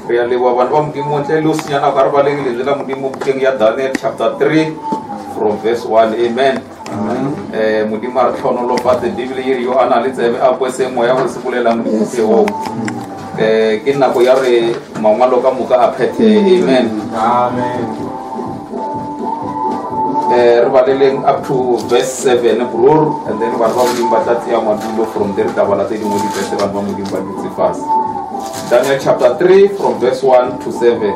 Really, what one Timothy Luciana Carvalho is the Mudim Daniel chapter 3 from verse 1. Amen. Mudimar Tonolofa, the Biblia, you analyze up with some way of Spulam. Kina Koyare, Mamaloka Muka Apete. Amen. Amen. Revealing up to verse 7, and then what from there, Tabalati Mudi Festival Mudim first. Daniel chapter 3 from verse 1 to 7.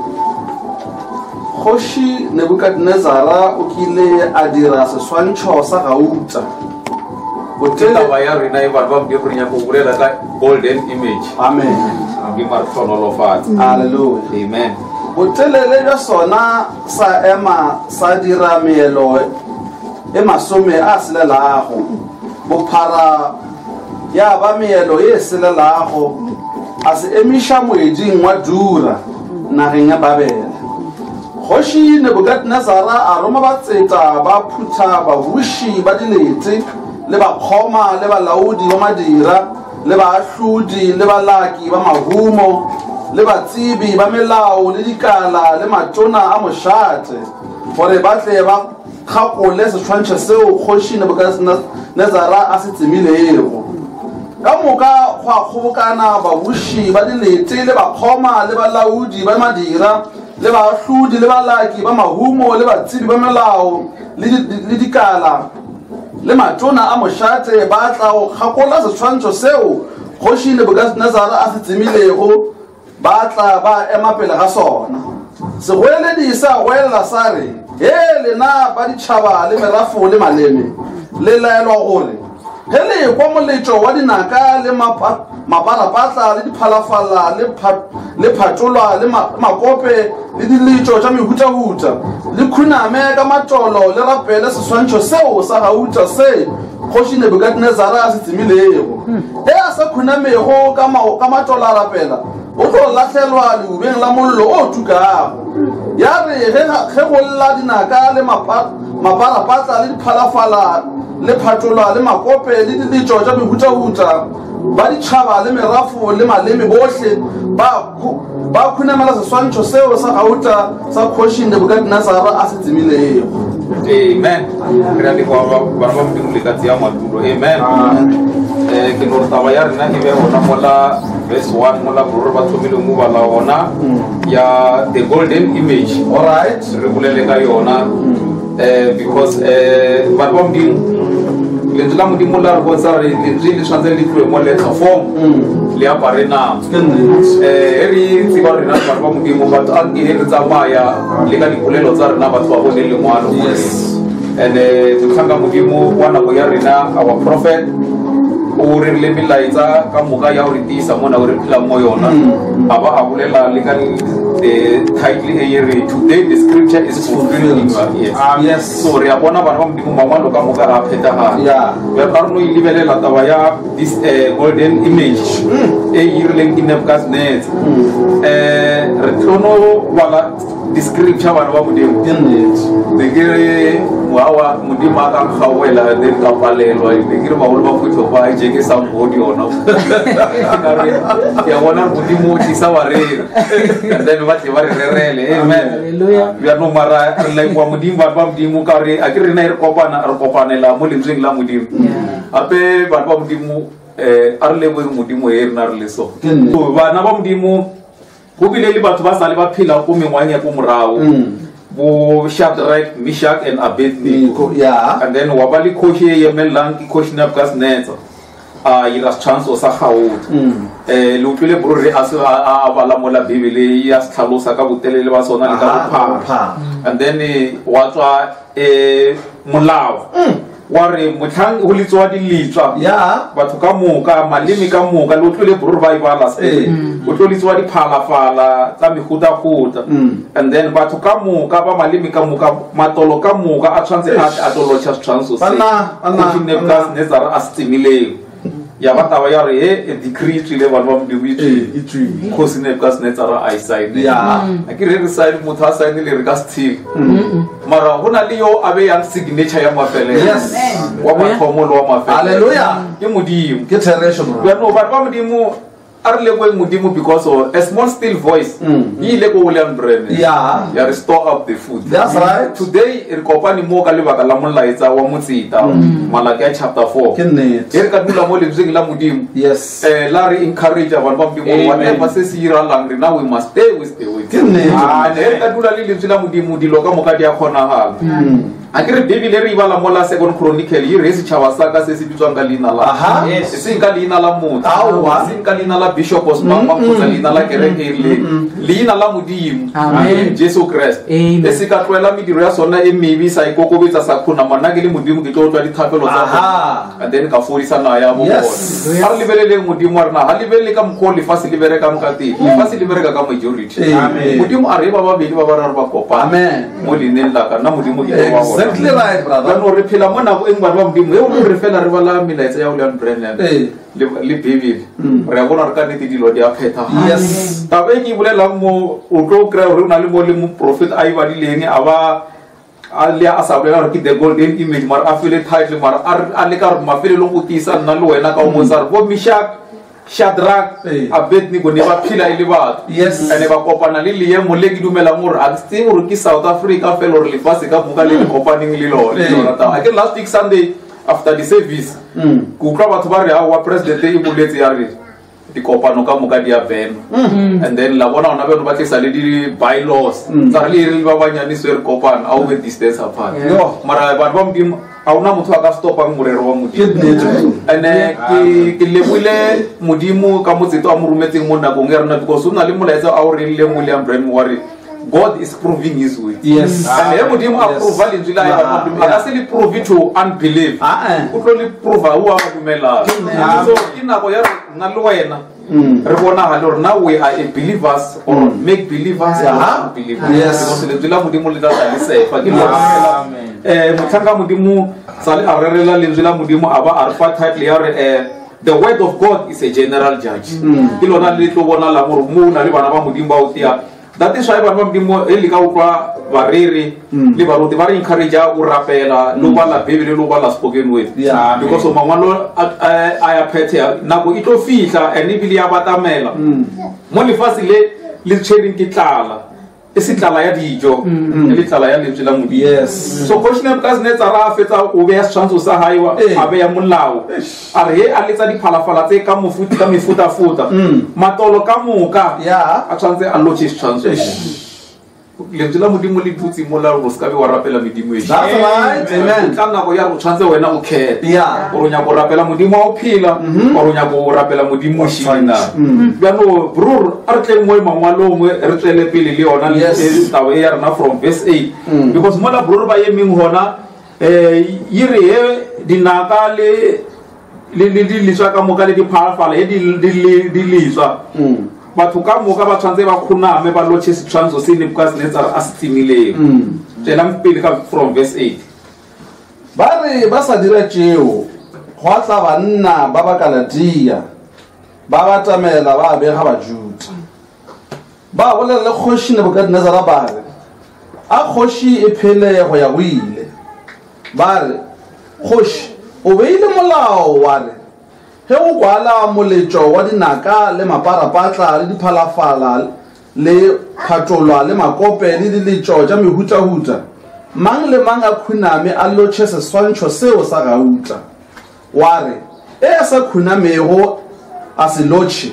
Hoshi Nebuchadnezzar ukile adira seswancho sa gauta. Botela baya rena ibarba byokunya kugulela ka golden image. Amen. Gimar tonolofat. Hallelujah. Amen. Botelele ya sona sa ema sa dira mielo emasome asilelago. Bophara ya ba mielo yesilelago. As emisha mweding wa dura nageng ya Babele. Hoshi Nebuchadnezzar a roma ba tseta ba phutha ba bushi ba dilete le ba khoma le ba laudi ba madira le ba ahludi le ba laki ba mahumo le ba tsibi ba melao le dikala le matona a moshate gore ba tle ba khakole se tshwantshe seo Hoshi Nebuchadnezzar a se tsimilego. Ka moka gwa khobokana ba bushi ba dilete le ba khoma le ba laudi ba madira le ba ahludi le ba laki ba mahumo le ba tsibi ba melao le dikala le matona a moshate ba tla go kgakola setshwantsho seo Hoshi Nebuchadnezzar a se tsimilego ba tla ba ema pele ga sona. Segweledi sa gwela sare lena ba ditšhaba le merafo le maleme le laelwa gore hele kwa moletšo wa dinaka le maparapatla le diphalafala le phatolwa le makope le diletšo tša mehutahuta le khuname ka matolo le rapele seswantšho seo sa gauta se Hoshi Nebuchadnezzar a se tsimilego. A sa khunamego ka matolo a rapela o tlo latlhelwa leubeng la mollo o tukago. Ya re ge go lla dinaka le maparapatla le diphalafala le phatolwa le makope le diletšo tša mehutahuta ba ditšhaba le merafo le maleme bohle ba khunamela seswantšho seo sa gauta sa Hoshi Nebuchadnezzar a se tsimilego. Amen. Really, amen. Kinurtawayar na hibe ona mola verse 1 mola burba tumilo muba la ona ya the golden image. All right. Regulele ka yona because barba mding lendla mdimo la go tsare lendli shanze litwe mo le form le apare na eri tsiba rena barba mdimo but agi eri tsamaya le ka dikolelo tsa rena batho ba bone le ngwano. Yes. And tukhanga mudimo wana go ya rena our prophet o re le milaitsa ka moka ya re tisa mona o re phela mo yona aba a bolela le ka the title e re today the scripture is fulfilled. Yes. So re a bona bana ba modimo mangwalo ka moka a phetaga we ba no ilebelela taba ya this golden image e irileng in Nebuchadnezzar re tlono wala the scripture bana ba modimo the gere muawa modimo ka khawela de ka palelwa de gere ba ba phutho ba je ke sa mbodi ona ya bona modimo tisa wa re and then what you are rele. Amen. Hallelujah. We are no mara like wa modimo ba modimo ka re a ke rena re kopanela mo lentsweng la modimo ape ba modimo a re le bo modimo e rena re le so bana ba modimo go bile le batho ba sale ba phela go mengwanya go morao bo Shadrach, Meshach and Abednego. And then wabali koshi yemelang ki koshi Nebuchadnezzar iras chance o sa gaut le utlwile bro re a bala mola Bibele ya tlhalosa ka botelele ba sona le ka bophara and then watswa molao wa re motlhang go letswa dilitswa batho ka moka malemi ka moka le utlwile bro ba ibala se o tlo letswa diphalafala tsa mehutahuta and then batho ka moka ba malemi ka moka matolo ka moka a tshwantse a tolotsha tshwanso se Nebuchadnezzar a stimileng ya bataba ya re e decree le ba ba mdi witri go se Nebuchadnezzar a sign a ke re sign motho a sign le re ka still mara hona le yo abe yang signature ya mafele wa mathomo lo wa mafele. Hallelujah. Ke modimo ke thereso ya no ba modimo are lebo modimo because of a small still voice he lebo William Brennan Yeah. ya restore up the food. That's right. Today re kopane mo ka lebaka la molaetsa wa motsita Malaki ya chapter 4 Ke nnete. e re ka dula mo lebzeng la modimo Yes. la re encourage abantu ba modimo whatever se se iralang re now we must stay with the way Ke nnete. e re ka dula le lebzeng la modimo dilo ka moka di a kgonagala a ke re Bibele re ibala mo la 2 Chronicle e re setšhaba sa ka se se bitswang ka leina la Aha. e seng ka leina la motho Aowa. e seng ka leina la bishop osmama kgotsa leina la kereke le leina la modimo Amen. Jesu Kriste Amen. e se ka tloela mediro ya sona e maybe sa ikokobetsa sa khona mana ke le modimo ke tlo tswa dithapelo tsa Aha. and then ka fodisa na ya bo Yes. bona ha re lebelele modimo rena ha lebelele ka mkholi fa se libere ka mkati fa se libere ka majority Amen. modimo a re ba babedi ba ba raro ba kopana Amen. mo lineng la ka nna modimo ke wa bona Exactly right, brother. no re phela mo nako eng ba modimo e o re fela re bala milaetsa ya William Brennan le Bibele re a bona re ka nete dilo di a phetha Yes. tabe ke bolelang mo o tlo kry re na le mo le mo prophet a ibadileng a ba a le a sa bolela ke the golden image mar a fele title mar a le ka re mafele lo go tisa nna le wena ka o mo tsara bo Meshach Shadrach Abednego ne ba phila ile batho Yes. ene ba kopana le le mo le ke dumela mo re a tse gore ke South Africa fela re le fase ka moka le kopaneng le lona ta a ke last week Sunday after the service ku utlwa batho ba re a wa president e boletse ya re dikopano ka moka di a bena and then la bona ona beno ba tlisa le di bylaws tsa re le ba banyane se re kopana a o be distance apart Yo. mara ba modimo a una motho a ka stopang morero wa Ke modimo nnete. ene ke leboile modimo ka motseto a mo rometseng mo nakong e rena because o na le molaetsa a o releng William Brennan wa re God is proving his way. Yes. And he modimo a prove lentswe la ya modimo a ka se le prove to unbelief o tlo le prove o a dumela so inako ya nna le wena re bona ha le now we are a believers or make believers believers Yes. because lentswe la modimo le tla le sefa ke le motlhanka modimo sale a rerela lentswe la modimo a ba a re fa title ya re the word of God is a general judge ke lona le tlo bona la gore mo na le bana ba modimo ba o tia that is why bana ba modimo e le ka utlwa barere le baruti ba re encourage o rapela lo ba la Bibele lo ba la spoken word Yeah. because mangwalo a ya phethea nako e tlo fihla and e bile ya batamela mo lefase le tshwereng ke tlala e se tlala ya dijo le tlala ya lentswe la modimo Yes. so question ka se netsa ra fetsa o be ya tshwantsho sa haiwa a be ya molao a re a letsa diphalafala tse ka mefuta matolo ka moka Yeah. a tshwantse a lotse tshwantsho lentswe la modimo le dutse mo la go ska be wa rapela modimo e That's right. Amen. ka nako ya go tshwantse wena o khetha Yeah. o nya go rapela modimo wa o phela o nya go rapela modimo shina bjano bror a re tle mo mangwalo mo re tswele pele le yona le Yes. taba e ya rena from verse 8 because mo la bror ba ye meng hona yire he dinaka le di litswa ka moka le di phalafala he di litswa batho ka moka ba tshwantse ba khoname ba lotshe setshwantsho se ne because ne tsara a se timileng tsela pele ka from verse 8 Ba re ba sa dira tšeo go a tla banna ba ba Galatia ba batamela ba bega Bajuda ba bolela le kgoši Nebukadnezara ba re a kgoši e phele go ya go ile ba re kgoši o beile molao wa re ge o kwala moletšo wa dinaka le maparapatla le diphalafala le phatolwa le makope le diletšo tša mehutahuta mang le mang a khuname a lotšhe seswantšho seo sa gauta wa re e a sa khunamego a se lotšhe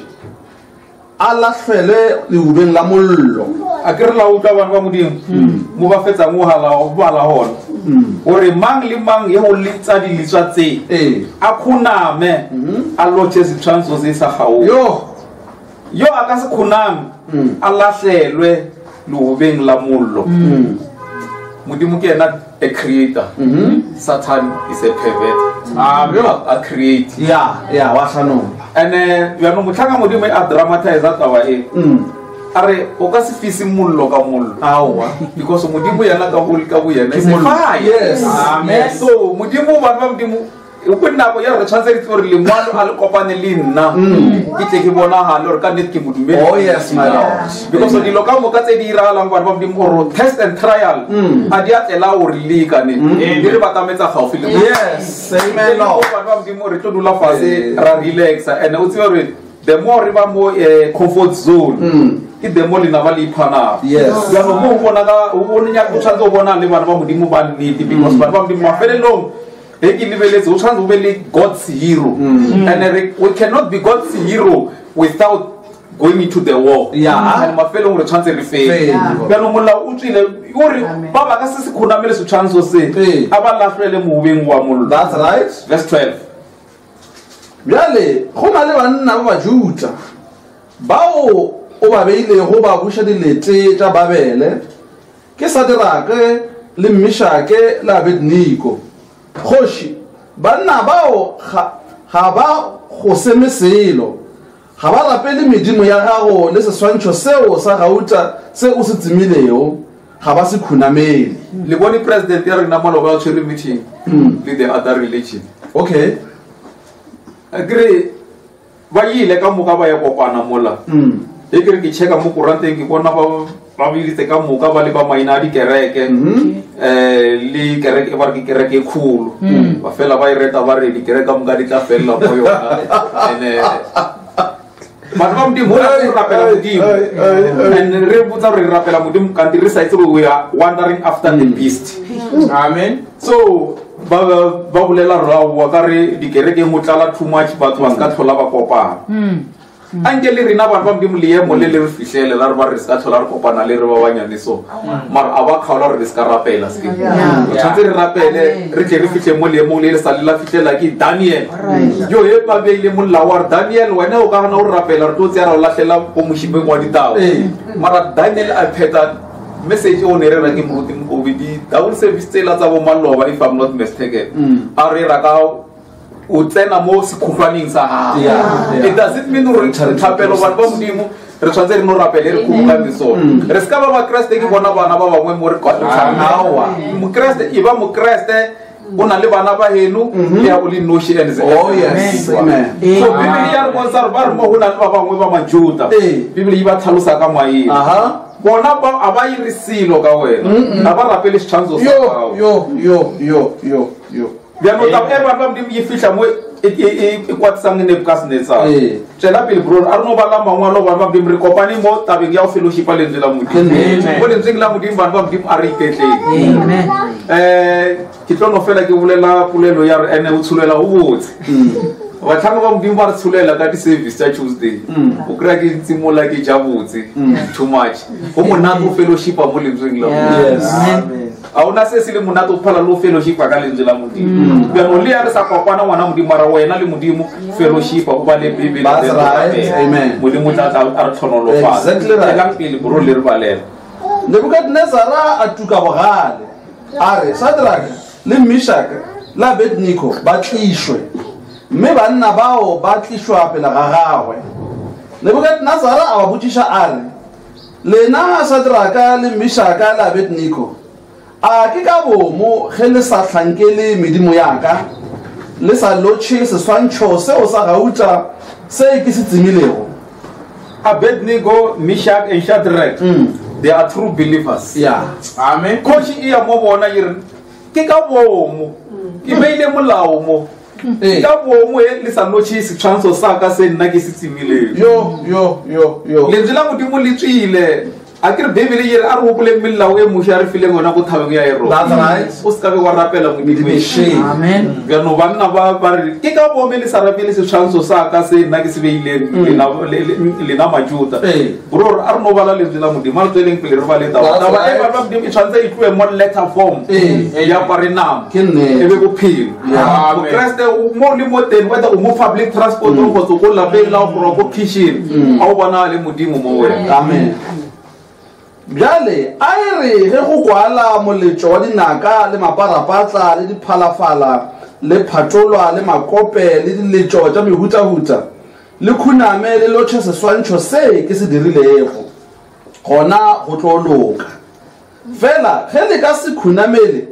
a lahlwele leubeng la mollo a ke re la utlwa bana ba modimo mo ba fetsa mo bala hona gore mang le mang ye go letsa dilitswa tse a khuname a lotshe setshwantsho se sa gago yo a ka se khuname a lahlelwe leubeng la mollo modimo ke ena a creator Satan is a pervert a create ya wa tlhanong and yano motlhaka modimo a dramatize taba e a re o ka se fise mollo ka mollo aowa because modimo yena ka bo yena is fire Yes. amen so modimo ba modimo o go nna go ya re tshwantse re tsore le ngwalo a le kopane le nna ke tle ke bona ha le re ka net ke modumedi Oh yes my lord because di loka mo ka tse di iralang ba modimo go test and trial a di atlela o re le ka ne di re batametsa gaufi le yes amen lord ba modimo re tlo dula fase ra relax and o tsere the more re ba mo comfort zone ke the more lena ba le iphana Yes. ya no mo bona ka o bone nya go tshwanetse o bona le bana ba modimo ba nnete because bana ba modimo mafelelong e ke lebeletse o tshwanetse o be le God's hero and we cannot be God's hero without going into the war. Yeah. And mafelong re tshwanetse re fail ya no mola o tsile uri ba ba ka se khonamele se tshwanetse se aba lahlele mo beng wa mollo. That's right. Verse 12. Bjale go na le banna ba Bajuda bao o ba beile go ba busha dilete tša Babele ke Sadrake le Meshake le Abednego. Kgoši banna bao ga ba go semeselo ga ba rapele medimo ya gago le seswantšho seo sa gauta se o se tsimilego ga ba se khunamele. Le bone president ya rena maloba o tshwere meeting with the other religion. Okay. Agree ba ile ka moka ba ya kopana mola e ke re ke checka mo kuranteng ke bona ba bilitse ka moka ba le ba maina di kereke le kereke ba ke kereke khulu ba fela ba ireta ba re di kereke ka moka di tla fela mo yona ene ba ba mdi mo re rapela modimo and re botsa re rapela modimo ka re sa itse we are wandering after the beast. Amen. So ba bolela rawo wa ka re di kereke mo tlala too much batho ba ska tlhola ba kopana angele rena ba ba modimo le mo le re fihlele la re ba re ska tlhola re kopana le re ba banyane so mara aba khaola re ska rapela se o tshwantse re rapele re tle re fihle mo le sa le la fihlela ke Daniel yo he ba beile molla wa Daniel wena o ka gana o rapela re tlo tsaya ra o lahlela go moshibeng wa ditao mara Daniel a pheta message o ne re ra ke moruti mo COVID double service tsela tsa bo maloba if I'm not mistaken a re ra ka o tsena mo sekhutlwaneng sa ha it doesn't mean re thapelo ba ba modimo re tshwantse re no rapele re khupula diso re ska ba Kriste ke bona bana ba bangwe mo re ka tlhanawa mo Kriste e ba mo Kriste o na le bana ba heno le ya boli noshi and oh yes amen. So Biblia ya re bontsha re ba re mo hona le ba bangwe ba Majuda Biblia e ba tlhalosa ka maina bona ba aba e risilo ka wena aba rapele tshantso sa gago yo ya no ta eba ba mdi e fihla mo e kwatsang ne bukasnetsa tsela pele bro a re no ba la mangwalo ba mdi re kopane mo tabeng ya fellowship le ndela modimo mo le ntseng la modimo ba mdi a re iketleng ke tlo no fela ke bolela pulelo ya re ene o tshulela go botse ba tlhanga ba modimo ba re tshulela ka di service tsa Tuesday o kra ke tsimola ke ja botse too much go monato fellowship mo le ntseng la yes a una se se le monato phala lo fellowship ka le ntseng la modimo be no le ya re sa kopana ngwana modimo mara wena le modimo fellowship o ba le Bibele amen modimo tla a re tlhonolo fa exactly right ka pele bro le re balela Nebukadnezar a tuka bogale a re Sadrake le Meshake le Abednego ba tlishwe mme banna bao ba tlishwa pele ga gagwe. Nebukadnezar a ba botsisha a re lena Sadraka le Meshake le Abednego a ke ka bomo ge le sa tlhankele medimo yaka le sa lotšhe seswantšho seo sa gauta se ke se tsimilego. Abednego, Meshach and Shadrach they are true believers. Yeah. Amen. Koshi iya mo bona yire ke ka bomo ke beile molao mo ka bomo e le sa notšhe setshwantsho sa ka se nna ke se tsimileng yo lentswe la modimo le tswile a ke re Bibele yere a re gopole melao e moša re fileng wena go thabeng ya ero that's right o se ka be wa rapela modimo amen bjano banna ba re ke ka bome le sa rapele setshwantsho sa ka se nna ke se beileng lena Majuda bro a re no bala lentswe la modimo a re tsweleng pele re ba le taba e ba modimo e tshwanetse e tloe mo letter form ya parenam e be bophelo mo Kriste mo le mo teng whether o mo public transport o go go lapeng la go go kitchen a o bona le modimo mo wena amen. Bjale a re ge go kwala moletšo wa dinaka le maparapatla le diphalafala le phatolwa le makope le diletšo tša mehutahuta le khuname le lotšhe seswantšho se ke se dirilego gona go tlo loka fela ge le ka se khunamele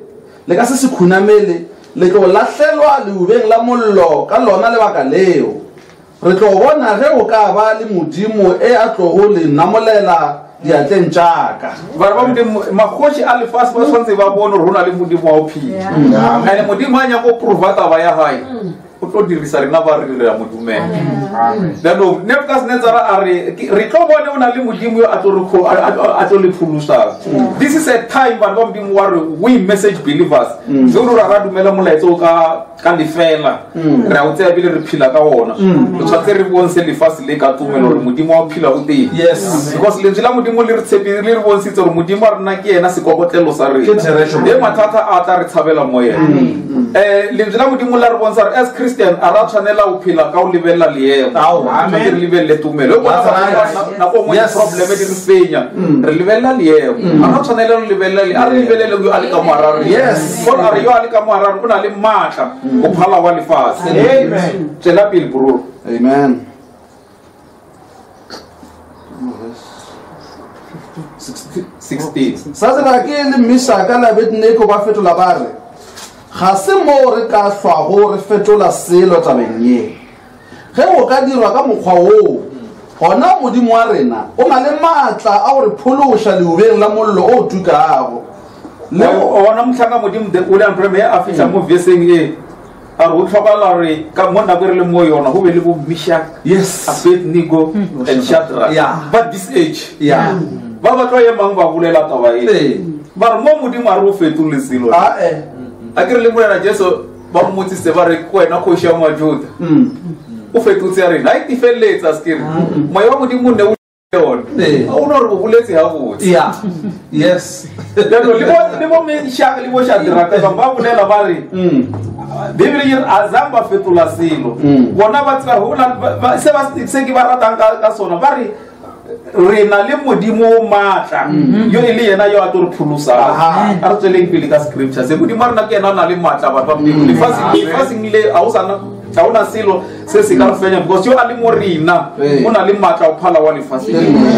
le tlo lahlelwa leubeng la mollo ka lona lebaka leo re tlo bona ge o ka ba le modimo e a tlogo le namolela diatleng tšaka ba ba modimo magoši a lefase ba tshwanetse ba bone gore go na le modimo wa o phila ane modimo a nyako provata ba ya gae o tlo dirisa rena ba re ya modumela then Nebuchadnezzar a re tlo bone o na le modimo yo a tlo le phulusa. This is a time ba modimo wa re we message believers zo re ra dumela molaetso ka lefela re a o tsaya bile re phila ka ona o tshwatse re bonse le fase le ka tumelo re modimo wa phila o teng because lentswe la modimo le re tshepile le re bontshitse re modimo a rena ke yena sekokotlelo sa re e mathata a tla re tshabela mo yena lentswe la modimo la re bontsha re as Christian a ra tshwanela o phila ka o lebella le yena re lebelle tumelo na go mo problem di re fenya re lebella le yena a ra tshwanela o lebella le a re lebelele yo a le ka moararo for a re yo a le ka moararo o na le matla o phala wa lefase amen tsela pele bro amen 16 sa tsela ke le Meshaka le Abednego ba fetola ba re ga se mo re ka hlwago re fetola selo tabeng ye ge o ka dirwa ka mokgwa o gona modimo wa rena o na le maatla a gore phološa leubeng la mollo o tukago le ona mtlhanga modimo de o le ampreme a fihla mo veseng e a re o tlhokala re ka mo nako re le mo yona go be le bo Meshach Abednego and Shadrach but this age ba ba tlo yemang ba bulela taba e ba re mo modimo a re o fetole selo a ke re le moela Jesu ba mo motsitse ba re ko wena khoshi ya Majuda o fetotse re ha itifeletsa skere moya wa modimo ne o yona o no re bo buletse ha botse yes le bo Meshach le bo Shadrach ba bulela ba re Bibele ye azamba fetola selo bona ba tsara ho na se ba se ke ba ratang ka sona ba re re na le modimo o matla yo e le yena yo a tlo re phulusa a re tsweleng pele ka scripture se modimo rena ke yena na le matla ba modimo le fase ngile a una selo se se ka re fenya because yo a le mo rena o na le matla o phala wa le fase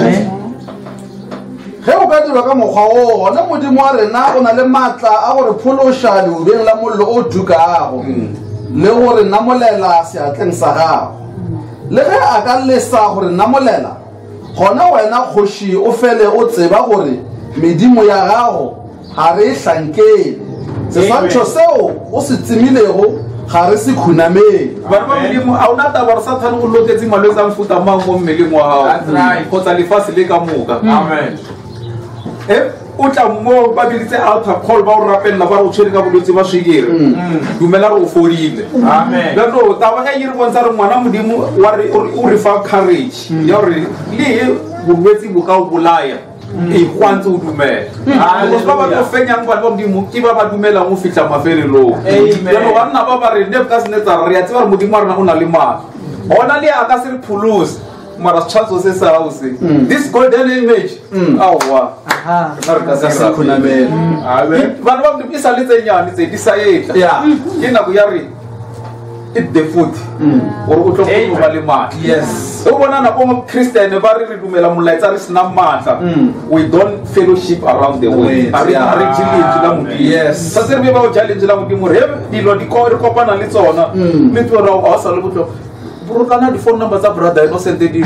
ge o ka dirwa ka mokgwa o gona modimo wa rena o na le maatla a gore phološa leubeng la mollo o tukago le gore namolela seatleng sa gago le ge a ka lesa gore namolela gona wena kgoši o fele o tseba gore medimo ya gago ga re e hlankele seswantšho seo o se tsimilego ga re se khunameng bana ba modimo a ona taba re Satan o loketse malwetse a mfuta mang mo mmeleng wa gago kgotsa lefase le ka moka amen o tla mo ba bilitse altar call ba o rapella ba o tshwere ka bolwetse ba swigere dumela re o fodile amen ba no taba e re bontsha re ngwana modimo wa re o re fa courage ya re le bolwetse bo ka o bolaya e kwantse o dumela ba ba go fenyang ba modimo ke ba ba dumela mo fitla mafelelo amen no ba nna ba re Nebuchadnezzar re ya tseba re modimo rena o na le mala ona le a ka se re phulusa mara chanzo se sa hause this golden image awa na re ka sa khunamela amen ba ba di isa le tsenyane tse di sa etla ke na go ya re it the food or o tlo go ba le matla yes o bona na bo Christian ba re dumela molaetsa re sina matla we don't fellowship around the way are challenge la modimo yes sa se re ba o challenge la modimo re dilo di ko re kopana le tsona le tlo ra o sa le botlo burukana di phone number tsa brother no sente di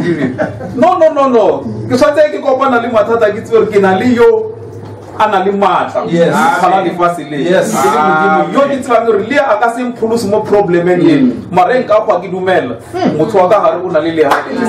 no ke swatse ke kopana le mathata ke tsere ke na le yo ana le matla kana le fasile yo di tswa re le a ka se mphulusi mo problem ene mare nka kwa ke dumela motho wa ka gare o na le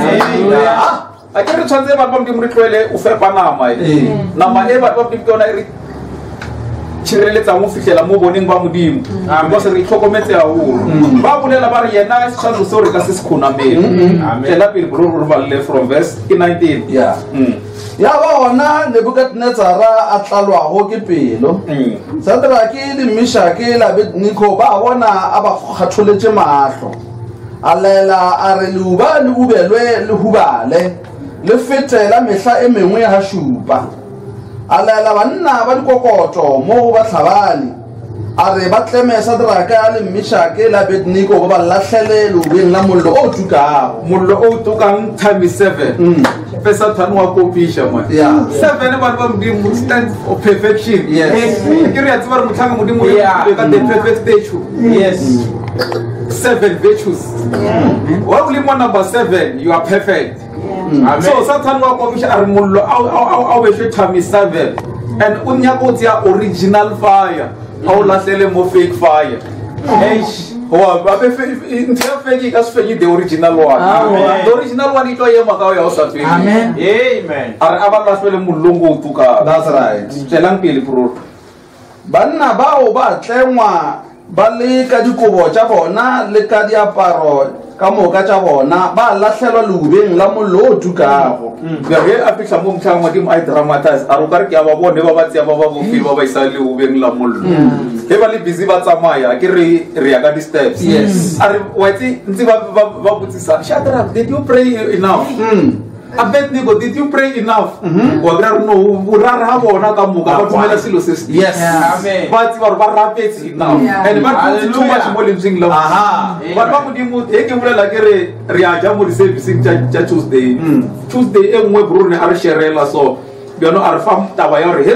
a ke re tshwanetse ba modimo re tlwele o fepa nama nama e ba modimo ke ona e re tshireletsa mo fihlela mo boneng ba modimo because re tlhokometse a o ba bolela ba re yena se tshwanetse so re ka se sekhonamele amen la pele bro re ba le from verse 19 ya ba ona Nebuchadnezzar a tlalwago ke pelo Shadrach le Meshach le Abednego ba bona a ba kgatholetse maahlo a lela a re leuba le ubelwe le hubale le fetela mehla e mengwe ya shupa a lela banna ba dikokoto mo ba tlhabane a re ba tleme Shadrach le Meshach le Abednego ba lahlele leubeng la mollo o tukago mollo o tukang times 7 pesa tanu wa kopisha man 7 ba modimo stand for perfection ke re ya tsaba re motlhanga modimo ka the perfect statue 7 virtues wa le mo number 7 you are perfect so Satan wa kopisha a re mollo a we she times 7 and unya go tsia original fire a o lahlele mo fake fire Wa ba fake ka fake the original one. The original one ito ye maka ya sa fake. Amen. Amen. Ar abala fele mulongo tuka. That's right. Tselang pele pro. Banna bao ba tlengwa ba le ka dikobo tša bona le ka diaparo ka moka tša bona ba latlhelwa leubeng la mollo o tukago. Ge a fihla mo mtlhang modimo a dramatize a rokare ke a ba bone ba ba tseya ba ba bofile ba ba isa leubeng la mollo. Ge ba le busy ba tsamaya ke re ya ka di-steps. Yes. A re wa itse ntse ba botsisa Shadrach, did you pray enough? Abednego, did you pray enough? Wa gra no burara ha bona ka moka ba tumela silo se se. Yes. Amen. Ba tsi ba ba rapetse enough. And ba too much mo lensing la. Aha. Ba ba modimo e ke bolela ke re a ja mo servicing ja Tuesday. Tuesday e nngwe bro ne a re sherela so you know a re fa taba ya re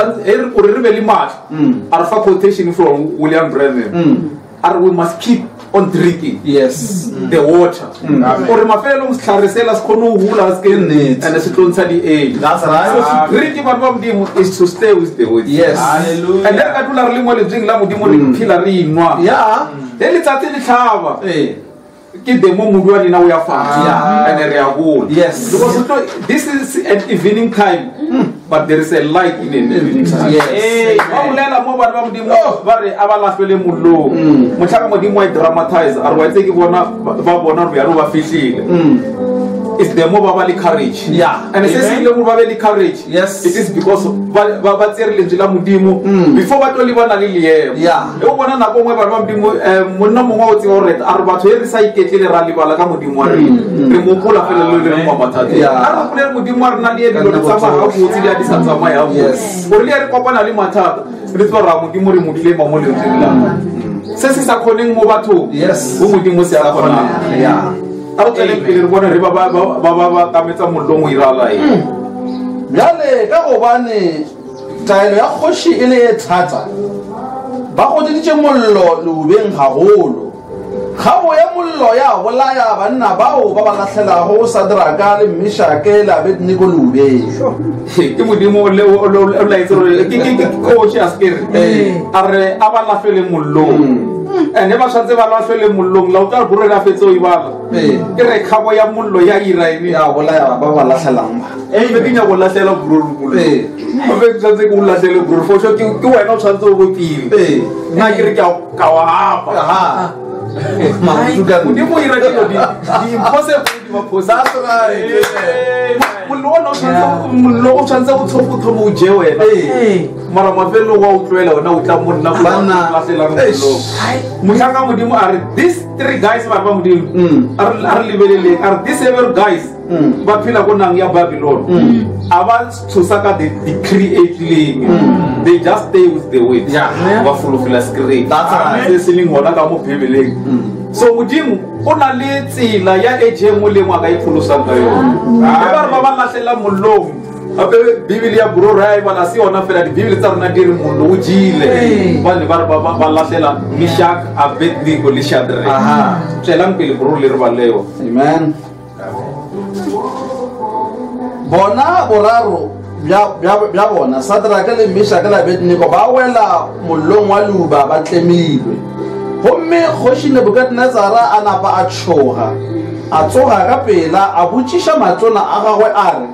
re be le match. A re fa quotation from William Branham. We must keep on drinking. Yes. The water. Or mafelo mshlarisela skonu hula skin and the sitlonsa di age. That's right. So drinking is to stay with the water. Yes. Hallelujah. And then katula rimo le drink la modimo le phila re inwa. Yeah. Then it's at the chava. Hey. Ke demo mudwa dina we fast. Yeah. And then reagul. Yes. Because this is an evening time. But there is a light in the evening time. Yes. Ba mo ba modimo ba re abala fele mullo. Motlhaka modimo I dramatize a re wa itse ke bona ba bona re ya ba fihlile. It's the more babali courage. Yeah. And it says le mo babali courage. Yes. It is because ba tsere le njela modimo before ba tlo libana le liye. Yeah. E o bona na go ngwe ba modimo monna mongwe o tse o re a re batho e re sa iketle ra libala ka modimo wa re. Re mo pola fela le re mo mathata. A re pole modimo wa rena le dilo tsa ba ha botse di a di sa tsamaya ha. Yes. Gore le re kopana le mathata re tswa ra modimo re modile mo le njela. Se se sa khoneng mo batho. Yes. Mo modimo se a khona. Yeah. A re tsele pele re bona re ba kametsa mollo mo irala e. Bjale ka gobane taelo ya kgoši e le e thata ba godiditše mollo leubeng gagolo. Kgabo ya mollo ya bolaya banna bao ba ba latlhelago Sadraka le Meshake le Abednego leubeng. Ke modimo le o laitse gore ke coach a skere a re a ba lafele mollo. And ba tshwantse ba lafele mollong la o tla bro la fetse o ibala. Ke re kgabo ya mollo ya Iraini Ya bolaya ba ba latlhelang ba. be ke nya go latlhela bro mollo. Ba be tshwantse ke o latlhele bro for sure ke wena o tshwantse o bopile. Nna ke re ka wa hapa. Aha. Modimo o ira dilo di impossible di ba possible. That's right. Mollo o tshwantse o thofo o je wena. Mara mafelo wa o tloela wena o tla monna go latlhelang mollo. Motlhaka modimo a re these three guys ba ba modimo a re lebeleleng a re these seven guys ba phela go nang ya Babylon. A ba thusa ka the creating. They just stay with the weight. Ba fulufila script. That's right. Se se leng hona ka mo phebeleng. So modimo o na le tsela ya eje mo le ngwa ka ipholosa ka yona. Ba ba latlhela mollong. Ape Biblia bro ra ba la si ona fela di Biblia tsa rena di re mollo o jile. Ba ne ba latlhela Meshach, Abednego le Shadrach. Aha. Tselang pele bro le re ba leo. Amen. Bona boraro bja bona Sadraka le Meshake le Abednego ba wela mollong wa leuba ba tlemilwe. Gomme kgoši Nebukadnezara a napa a tšhoga a tsoga ka pela a botšiša matlona a gagwe a re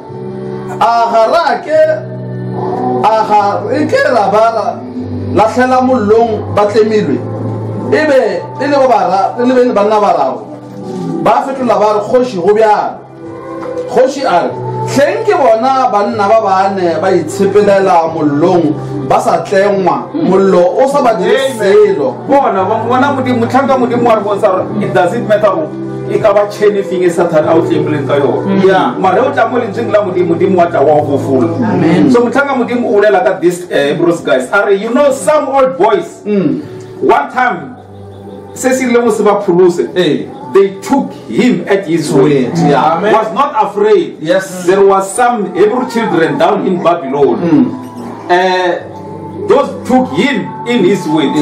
a ke ra ba latlhela mollong ba tlemilwe e be e le banna bararo ba fetola ba re kgoši go bjalo. Kgoši a re hleng ke bona banna ba bane ba itshepelela mollong ba sa tlengwa mollo o sa ba dire selo. Bona bona modimo tlhaka modimo wa re bontsha it doesn't matter e ka ba chene finge Satan out embleng ka yona. Mara o tla mo lentseng la modimo wa tla wa go fola. So motlhaka modimo o lela ka this Hebrews guys are you know some old boys one time se se le mo se ba phulose they took him at his word. Was not afraid. Yes. There was some Hebrew children down in Babylon. Those took him in his word.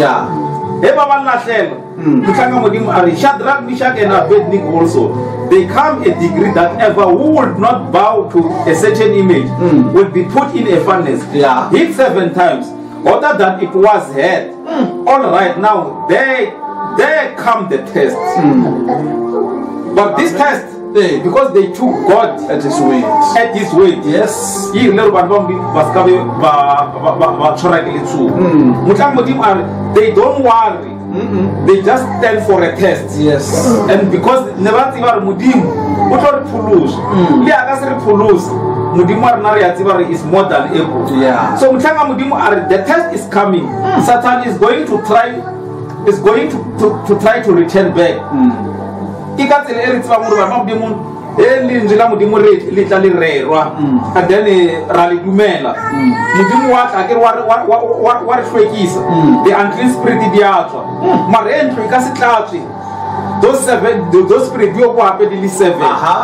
Shadrach, Meshach, and Abednego also. They come a degree that ever who would not bow to a certain image will be put in a furnace. Hit 7 times. Other than it was heard. All right, now there come the test. But this test, because they took God At his weight. at his weight. Yes. They don't worry. They just stand for a test. Yes. And because never mudim, what pulus? Is more than able. Yeah. So the test is coming. Satan is going to try to return back. And then the unclean spirit those spirits do happen in 7.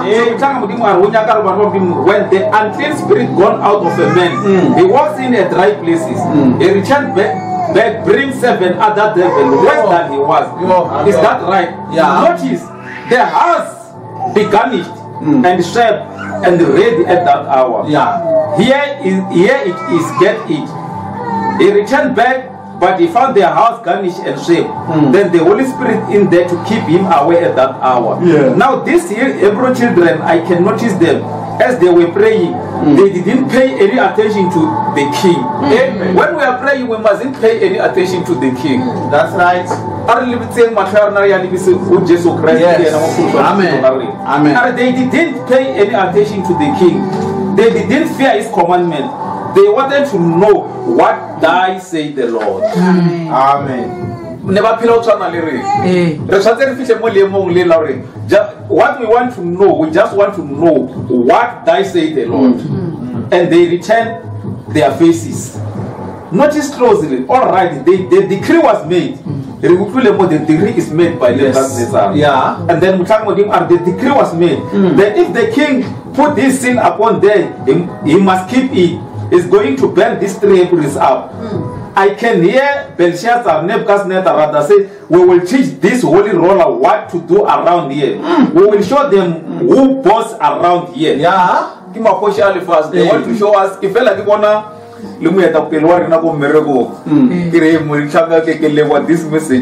When the unclean spirit gone out of a man, he walks in a dry places. He returned back, bring 7 other devils worse than he was. Is that right? Yeah. Notice the house be garnished and shaped and ready at that hour. Yeah. Here it is get it. He returned back, but he found their house garnished and shaped. Then the Holy Spirit in there to keep him away at that hour. Yeah. Now these Hebrew children, I can notice them as they were praying. They didn't pay any attention to the king. When we are praying, we mustn't pay any attention to the king. That's right. Yes. Amen. Amen. They didn't pay any attention to the king. They didn't fear his commandment. They wanted to know what thy say the Lord. Amen. What we want to know, we just want to know what thy say the Lord. And they return their faces. Notice closely. All right, the decree was made. The decree is made by Nebuchadnezzar. Yeah. And then the decree was made that if the king put this sin upon them, he must keep it. Is going to burn these 3 Hebrews up. I can hear Belshazzar, Nebuchadnezzar rather say, we will teach this holy ruler what to do around here. We will show them who boss around here. Yeah. They want to show us if I this message.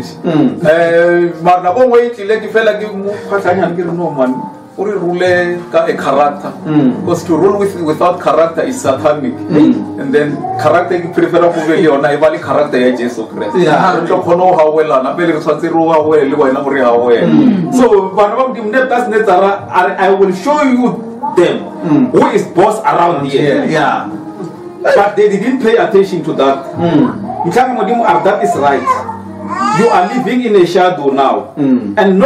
Rule a character, because to rule without character is satanic, and then character preferable on a character of Jesus Christ. I don't know how well, and I believe how well. So, I will show you them who is boss around here. Yeah. But they didn't pay attention to that. That is right. You are living in a shadow now, and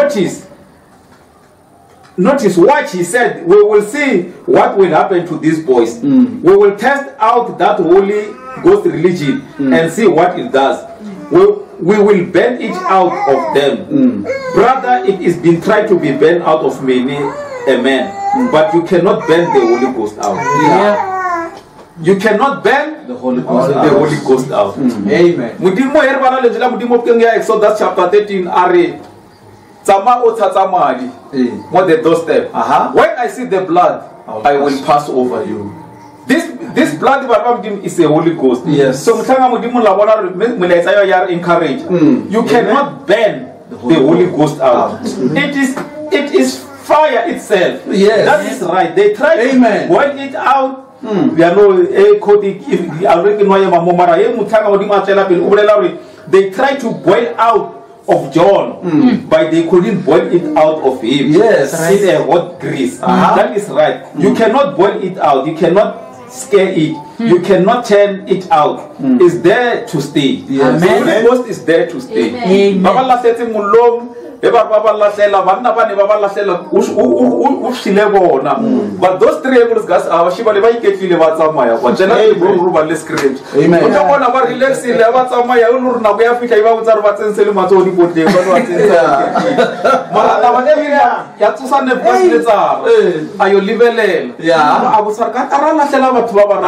Notice what he said. We will see what will happen to these boys. We will test out that Holy Ghost religion and see what it does. We will burn it out of them. Brother, it is been tried to be burned out of many a man, but you cannot burn the Holy Ghost out. Yeah. You cannot burn The Holy Ghost out. the Holy Ghost out. Amen. Exodus chapter 13. More the doorstep. When I see the blood, I will pass over you. This blood is a Holy Ghost. Yes. So encourage. You cannot burn the Holy Ghost out. It is fire itself. Yes. That is right. They try to boil it out. They try to boil out of John, but they couldn't boil it out of him. Yes. In a hot grease. That is right. You cannot boil it out. You cannot scare it. You cannot turn it out. It's there to stay. Yes. The Holy Ghost is there to stay. But those 3 Hebrews guys are sure they get feel about Samaya. But generally, we script. Amen. We don't want to relax in about Samaya. We don't know where we are about Selmatoni put them. Are you living? Yeah. I was a Catarana Selava to Baba.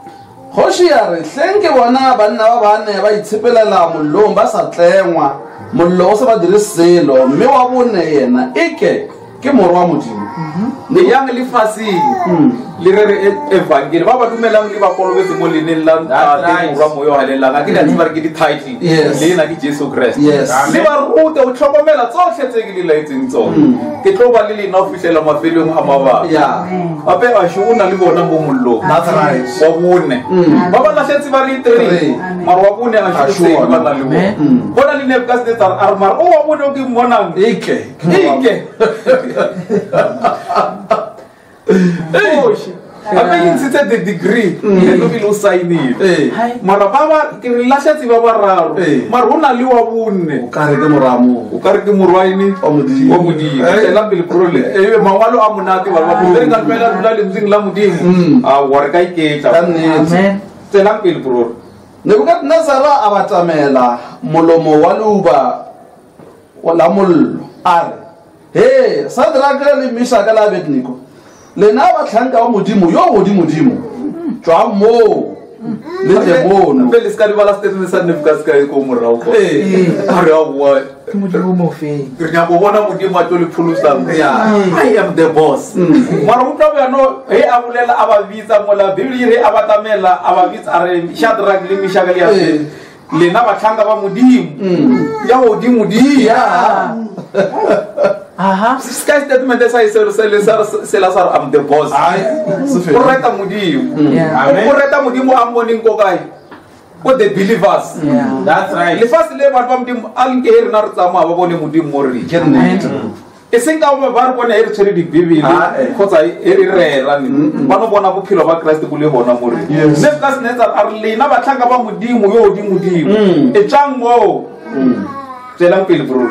Hoshi ya re hlenge bona banna ba bane ba itshepelela mollong ba sa tlengwa mollo o se ba dire selo mme wa bone yena ke moro wa modimo le yang le fasing le re evangeli ba ba dumelang le ba kolobetse mo leneng la moro wa moyo halelang ke di tsaba ke di title le na ke Jesu Christ le ba rute o tlhokomela tsohle tse ke le laetseng tsona ke tlo ba le lena o fihlela mafelong a mabaka ape a shona le bona mo mollo that's right wa bone ba ba la hletse ba re 3 mara wa bone a shona ba na le bona le Nebuchadnezzar armar o wa bone o ke mmonang ike ape intse the degree le no bilo signile mara baba ke re lahlatsi ba bararo mara hona le wa bone o ka re ke moramo o ka re ke morwaini o modimo la pele prole mangwalo a monate ba ba re ka tloela dula le mzing la modimo a wa re ka iketla amen tsela pele prole Nebuchadnezzar a batamela molomo wa luba wala mollo are he Sadraka le Meshaka le Abednego lena ba tlhanka wa modimo yo modimo tswa mo le demono pele ska di bala statement sa Nebuchadnezzar ko morao ko are wa ke modimo mo fe re nya go bona modimo a tlo le phulusang I am the boss mara o tla no he a bolela a ba bitsa mola bibli re a batamela a ba bitsa are Shadrach le Meshaka le Abednego lena ba tlhanga ba modimo ya modimo sky statement sa Selasar I'm the boss o reta modimo o reta modimo a morning ko kae ko the believers that's right le fast le ba modimo a nke re na re tsama ba bone modimo mo re e senga ba ba re bona e re tshwere di bibili khotsa e re rera ni ba no bona bophelo ba Christ go le hona mo re Nebuchadnezzar a re lena ba tlhanga ba modimo yo modimo e tsang mo tsela pele bro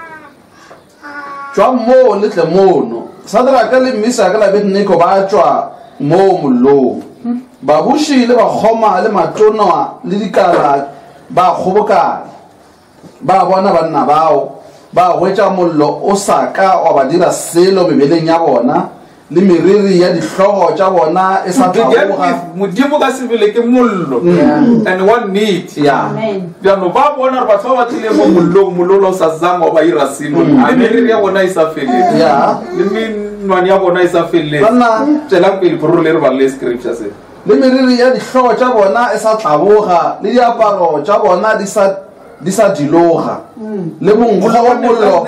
tswa mo le tle mono Sadraka le Meshaka le Abednego ba tswa mo mollo ba bushile ba khoma le matono le dikala ba khobokana ba bona banna bao ba hwetša mollo o saka wa ba dira selo mebeleng ya bona le meriri ya dihlogo tša bona e sa tlaboga modimo ka sebele ke mollo and one need ya no ba bona re batho ba tlile mo mollo o sa zanga ba ira selo le meriri ya bona e sa fele le minwani ya bona e sa fele tsela pele pro le re ba le scripture se le meriri ya dihlogo tša bona e sa tlaboga le diaparo tša bona di sa diloga le mongwa wa mollo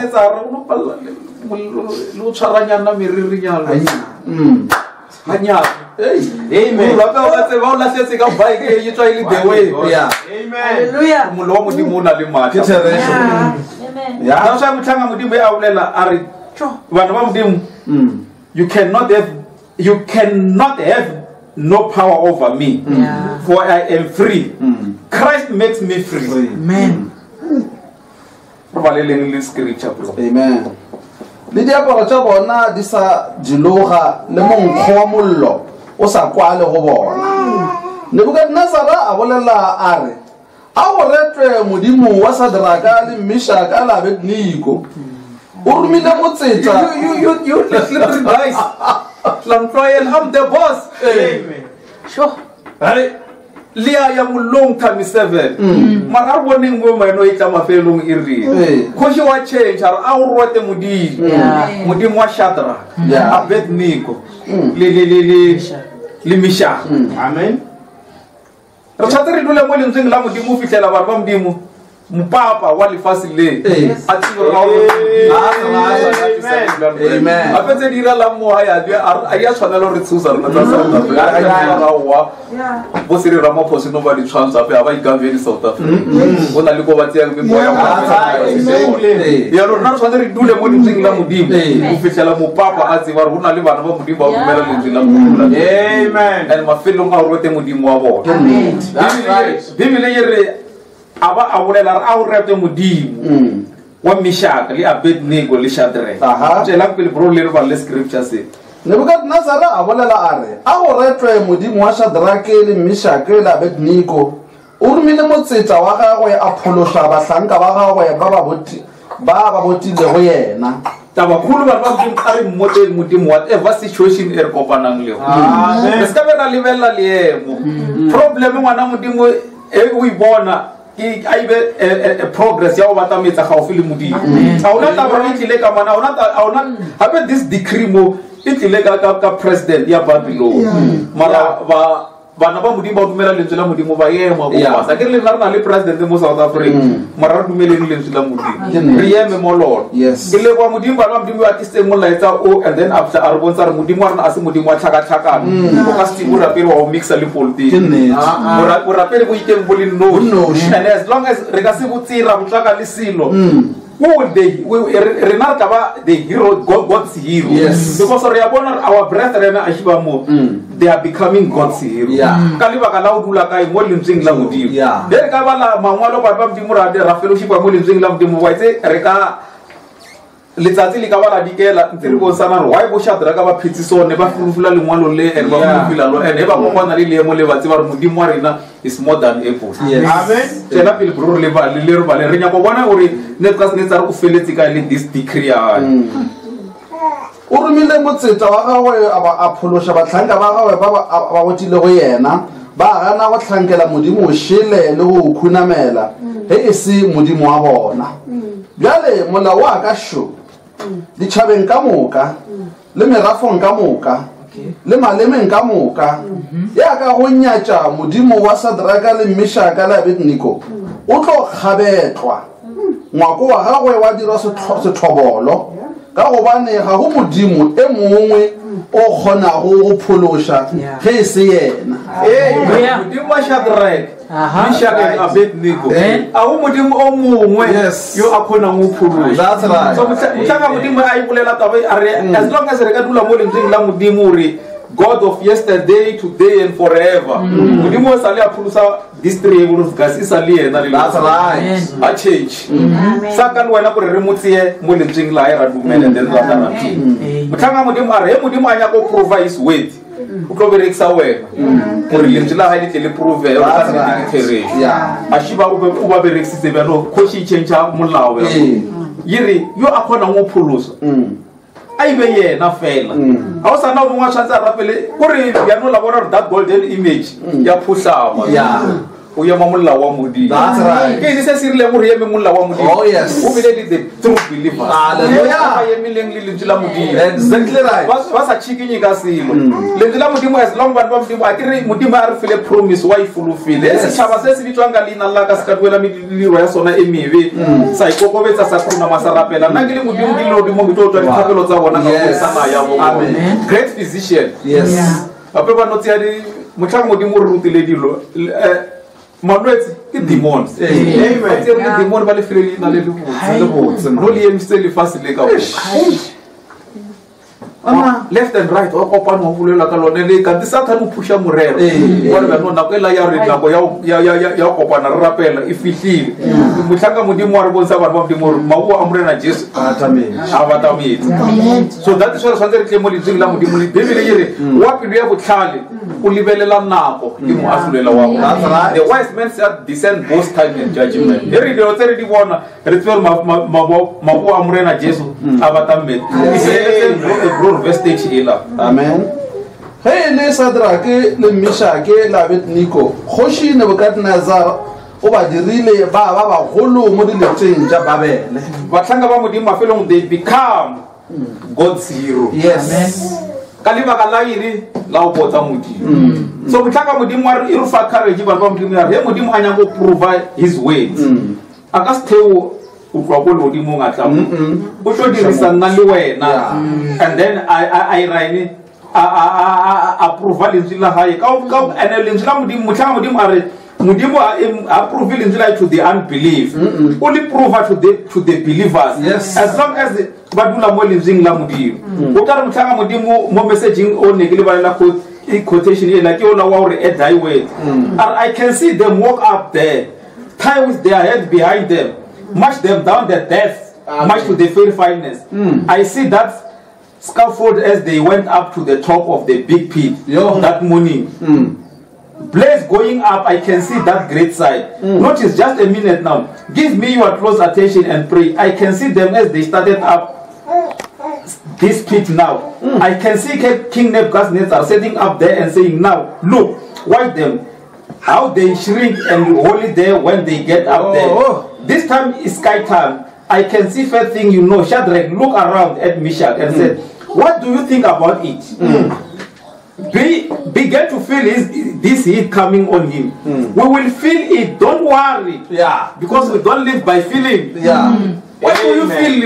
lo tshwaranyana meriri nyalo hanya amen ba ba tse ba la tletse ka bike e tswa ile the way hallelujah mollo wa modimo na le matla amen ya sa motlanga modimo e a bolela a re bana ba modimo you cannot have no power over me for I am free Christ makes me free amen probaleleng le scripture bro amen le diaparo tša bona di sa diloga le monkgo wa mollo o sa kwale go bona Nebuchadnezzar a bolela a re a go retwe modimo wa Sadraka le Meshaka le Abednego o rumile motsetsa you little guys Lamtroyel I'm the boss amen sure Lia ya mulong time 7 mara boning mo mano e tla mafelong e ri go se wa change a o rote modimo wa Shadrach Abednego le Meshach amen re tshatse re dule mo lentseng la modimo fitlela ba modimo mpapa wa lefase le a tsiro ra amen a petse dira la mo ya a ya tshwanela re tsusa rena tsa South Africa ra wa bo se re ra mo phosi no ba di tshwantsa pe a ba ikaveli South Africa bona le go ba tseng me moya ya rona tshwanela re dule mo lentseng la modimo go fitlela mo papa a tseba re bona le bana ba modimo ba dumela lentseng la modimo amen and mafelong a rote modimo wa bona amen that's right bibele ye re aba a bolela a o rete modimo wa Meshaka le Abednego le Shadrach tsela pele bro le re ba le scripture se Nebuchadnezzar a bolela a re a go retwe modimo wa Shadrach le Meshaka le Abednego o rumile motsetsa wa gagwe a phološa bahlanka ba gagwe ba ba botile go yena taba khulu ba modimo a re mmoteng modimo whatever situation e re kopanang le go se ka be ra lebella le emo problem ngwana modimo e o ibona a progress ya o batla metsa ga o file modimo a ona taba re tlile ka mana a ona hape this decree mo it tlile ka president ya Babylon mara bana ba modimo ba dumela lentswe la modimo ba ema go ba sa ke le nna le president mo South Africa mara re dumeleng lentswe la modimo re eme mo lord ke le kwa modimo ba modimo a tiste mo laetsa o and then after a re bontsha re modimo wa rena a se modimo wa tlhaka o ka se mo rapele wa o mixa le politics o rapele go iteng bo le no and as long as re ka se botsira go tlaka le silo who will they rena ka ba the hero God's hero because our brethren a shiba mo they are becoming God's hero ka lebaka la o dula kae mo lentsweng la modimo le ka ba la mangwalo ba modimo ra ra fellowship mo lentsweng la modimo wa itse re ka letsatsi le ka ba la dikela ntse re go sana why bo shadra ka ba phitsisone ba fulufula lengwalo le ene ba mo fila lo ene ba mo bona le le mo le batse ba re modimo wa rena is more than able amen tsela pele bro le ba le re ba le re nya go bona gore ne ka se ne tsara go feletse ka le this decree ya o rumile motsetsa wa gagwe a pholosha batlhanka ba gagwe ba botile go yena ba gana go tlhankela modimo o shele le go khunamela he e se modimo wa bona bjale molao wa ka sho ditšhabeng ka moka le merafong ka moka le malemeng ka moka ya ka go nyatša modimo wa Sadraka le Meshaka le Abednego o tlo kgabetlwa ngwako wa gagwe wa dira sethobolo ka gobane ga go modimo e mongwe o kgonago go phološa ge e se yena modimo wa Shadraka Meshaka le Abednego a go modimo o mongwe yo a kgonang go phološa so motlhaka modimo a ipolela taba a re as long as re ka dula mo lentsweng la modimo re God of yesterday, today, and forever. Modimo sa le a pholosa district go ka se sa le yena le a change sa ka wena gore re motsie mo lentsweng la era dumela then ra tana motlhaka modimo a re modimo a nya go provide his word o tlo berekisa wena gore lentswe la ha le tle le prove o ka se dikere a shiba o ba berekisitse bano khoshi change molao ya yiri yo a khona go pholosa a ibe yena fela a o sana o mongwa tshwantsa rapele gore ya no la bona that golden image ya phuhlama o ya mamolao wa modimo ke ise se sirile gore ye memolao wa modimo o bile the true believers hallelujah ye mileng le lentswe la modimo exactly right ba sa chikinyi ka silo lentswe la modimo as long ba modimo a kire modimo a re file promise wa ifulufile se tshaba se se bitswang ka lena la ka se ka duela mediro ya sona e mebe sa ikokobetsa sa khona masarapela nna ke le modimo ke le modimo ke tlo dithapelo tsa bona ka go sana ya bo great physician ape ba no tsia di motlhang modimo re rutile dilo malwetse ke demons amen ke demon ba le fele na le botse no le emise le fasile ka left and right o kopana o bulela ka lone le ka tsa tla mo phusha morero gore ba no na kwela ya re nako ya kopana re rapela e fihlile motlhaka modimo wa re bontsha ba modimo maua a morena Jesu abatametse so that is why santse re tle mo letseng la modimo le bebele yere wa pelo ya botlhale o libelela nako ke mo afulela wa the wise men said descend both time and judgment re re tsere di bona re tsere maua a morena Jesu abatametse vestage ela amen hey le Sadraka le Meshaka le Abednego khoshi Nebukadnezar o ba dirile ba golo mo diletseng tša Babele batlhanga ba modimo mafelong they become God's hero yes ka lebaka la iri la o botsa modimo so botlhanga modimo wa re re fa courage ba modimo ya re modimo a nya go provide his way aka setheo o tloa go modimo nga tla o tlo dirisa nna le wena and then I raine approve lentswe la hae ka ene lentswe la modimo motlhanga modimo a re modimo approve lentswe la to the unbelief only prove to the believers as long as ba dula mo lentsweng la modimo o ka re motlhanga modimo mo messaging o ne ke le ba la quotation e la ke o la wa gore a die word I can see them walk up there tie with their head behind them march them down the death march to the very fineness I see that scaffold as they went up to the top of the big pit that morning blaze going up. I can see that great sight. Notice just a minute now, give me your close attention and pray. I can see them as they started up this pit now. I can see King Nebuchadnezzar sitting up there and saying, now look, wipe them how they shrink and hold it there when they get up there. This time is sky time. I can see first thing you know, Shadrach look around at Meshach and said, what do you think about it? Began to feel this heat coming on him. We will feel it, don't worry. Yeah. Because we don't live by feeling. Yeah. What do you feel?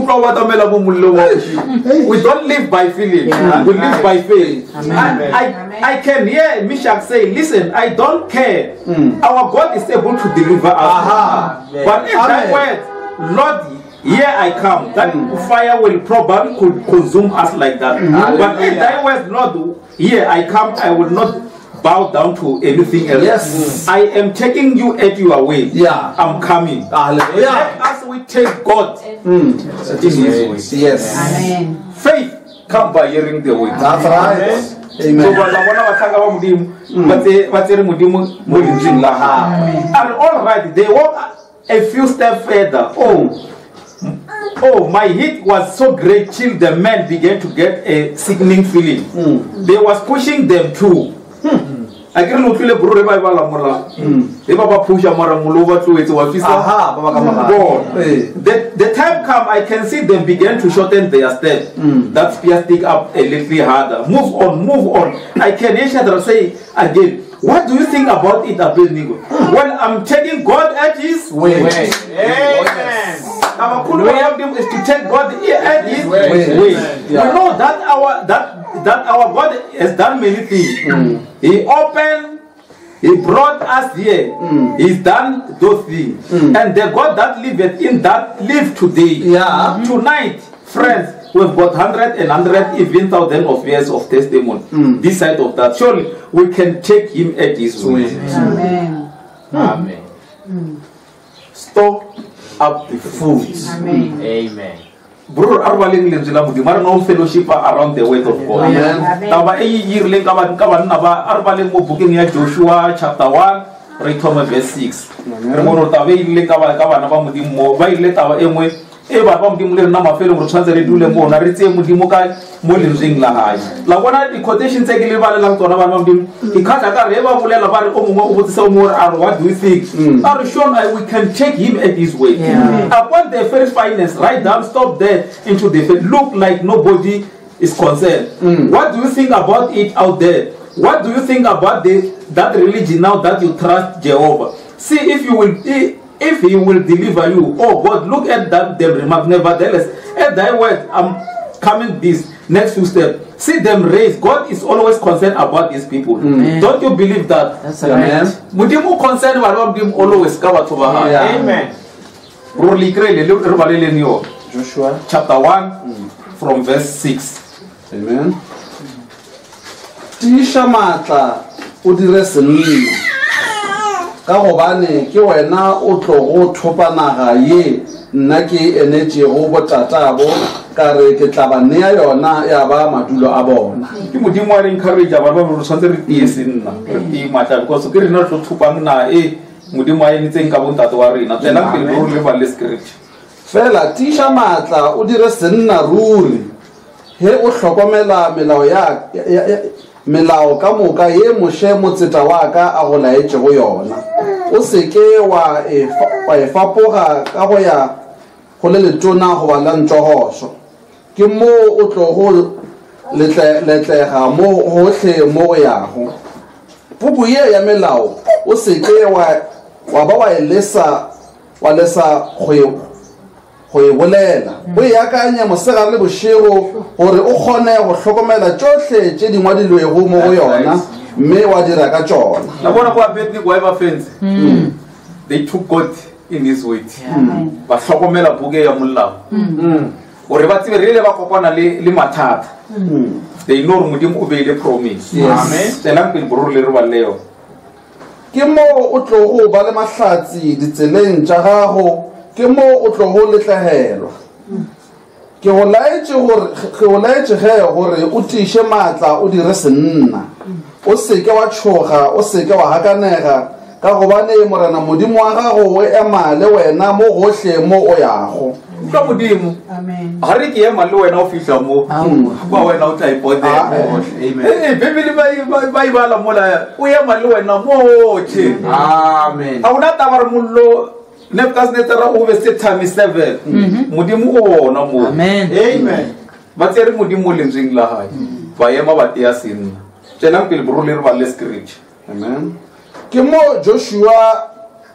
We don't live by feeling. We live by faith. I can hear Meshach say, listen, I don't care. Our God is able to deliver us. But if that word, Lord, here I come, that fire will probably could consume us like that. But if thy word, Lord, here I come, I will not bow down to anything else. Yes. I am taking you at your way. Yeah. I'm coming. Hallelujah. Let us we take God in His way. Yes. Amen. Faith come by hearing the word. That's right. So Amen. And all right, they walk a few steps further. Oh, my heat was so great till the men began to get a sickening feeling. They was pushing them too. I can't look at the time come, I can see them begin to shorten their step. That spear stick up a little harder. Move on, move on. I can hear Shadrach say again, what do you think about it, Abednego? Well, I'm taking God at His way. Amen. Our cool way of them is to take God at His way. We know that our God has done many things. He opened, He brought us here. He's done those things. And the God that liveth in that live today. Tonight, friends, we've got 100 and 100, even thousands of years of testimony. This side of that. Surely we can take Him at His way. Amen. Amen. Store up the food. Amen. Amen. Bro, arbaling lenjila mudi mara no fellowship around the word of God. Amen. Taba year len kaban naba arbaling mo booking ya Joshua chapter 1 right from verse 6. Remoro tabe len kaban naba mudi mo ba ile taba emwe e ba mudi mo le na mafelo mo tshwanetse re dule mo na re tse mudi mo ka mo lenjing la hae. La bona di quotation tse ke le ba le lang tsona ba mudi di khata ka re ba bolela ba re o mongwe o botsisa mo are what do you think? Are sure we can take him at his way. Upon the first finance, right down, stop there into the look like nobody is concerned. What do you think about it out there? What do you think about that religion now that you trust Jehovah? See if he will deliver you. Oh God, look at that them remark. Nevertheless, at thy word, I'm coming this next few steps. See them raise. God is always concerned about his people. Don't you believe that? That's right. Mudimu concerned about them always cover to Amen. Joshua chapter 1 from verse 6. Amen. Tisha matla o dire senna ka gobane ke wena o tlo go thopa naga ye nna ke energy go botatabo ka re ke tla ba nea yona ya ba madulo a bona. Ke modimo a re encourage ba ba re tshwantse re tie senna re tie matla because ke rena tlo thupang na modimo a enitseng ka bontate wa rena tsena ke re le ba le scripture fela tisha matla o dire senna ruri he o hlokomela melao ka moka ye moshe motseta wa ka a go laetse go yona o seke wa e fapoga ka go ya go le letona go ba la ntsogoso ke mo o tlo go letlega mo gotlhe mo go yago puku ye ya melao o seke wa ba wa lesa go e bolela o e akanya mosegare le bošego gore o kgone go hlokomela tsotlhe tše dingwe di lwego mo go yona mme wa dira ka tsona. La bona go Abednego wa ba fence. They took God in his way. Ba hlokomela buke ya molao. Gore ba tsebe re le ba kopana le mathata. They know modimo o beile promise. Amen. Tsela pele bro le re ba leo. Ke mo o tlo go ba le mahlatsi ditseleng tša gago ke mo o tlo go letlegelwa ke go laetse ge gore o tiše maatla o dire senna o seke wa tšhoga o seke wa hakanega ka gobane morena modimo wa gago o ema le wena mo gohle mo o yago ka modimo Amen. ha re ke ema le wena o fihla mo ba wena o tla ipotela Amen. bebele ba ibala mola o ema le wena motlhe Amen. a una taba re mollo Nebukadnezar o veste time 7 modimo o ona mo Amen. ba tsere modimo le ntseng la hae ba ema ba tea sinna tsena pele borole re ba le scripture. Amen. Ke mo Joshua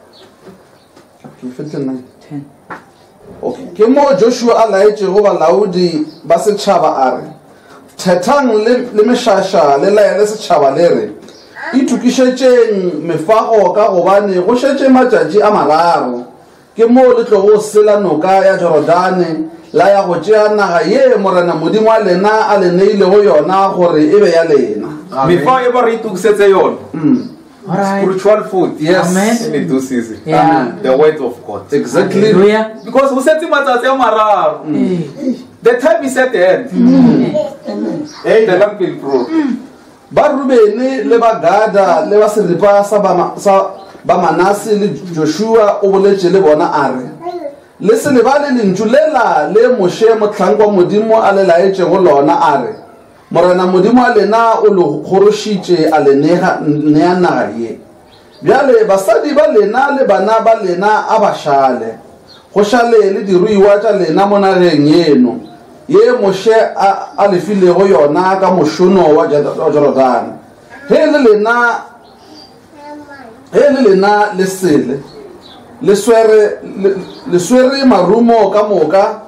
Okay. Ke mo Joshua a laetse go balaodi ba setšhaba a re thethang le mešaša le laele setšhaba le re itukišetšeng mefago ka gobane go šetše matšatši a mararo ke mo le tlo go sela noka ya Jorodane la ya go tšea naga ye morena modimo a lena a le neile go yona gore e be ya lena mefa e ba re itukisetse yona Alright. spiritual food. Yes. Amen. It do season. Yeah. The word of God. Exactly. Hallelujah. Because who said matsatsi a mararo the time is at the end. The lamp will pro. Ba Rubene le ba Gada le ba seripa sa ba Manase le Joshua o boletše le bona a re le se le ba le lentšulela le Moshe motlhankwa modimo a le laetše go lona a re morena modimo a lena o le kgorošitše a le nea naga ye bjale basadi ba lena le bana ba lena a ba šale go šale le diruiwa tša lena mo nageng yeno ye Moshe a lefilego yona ka mošono wa Jorodane he le lena le sele le swere marumo ka moka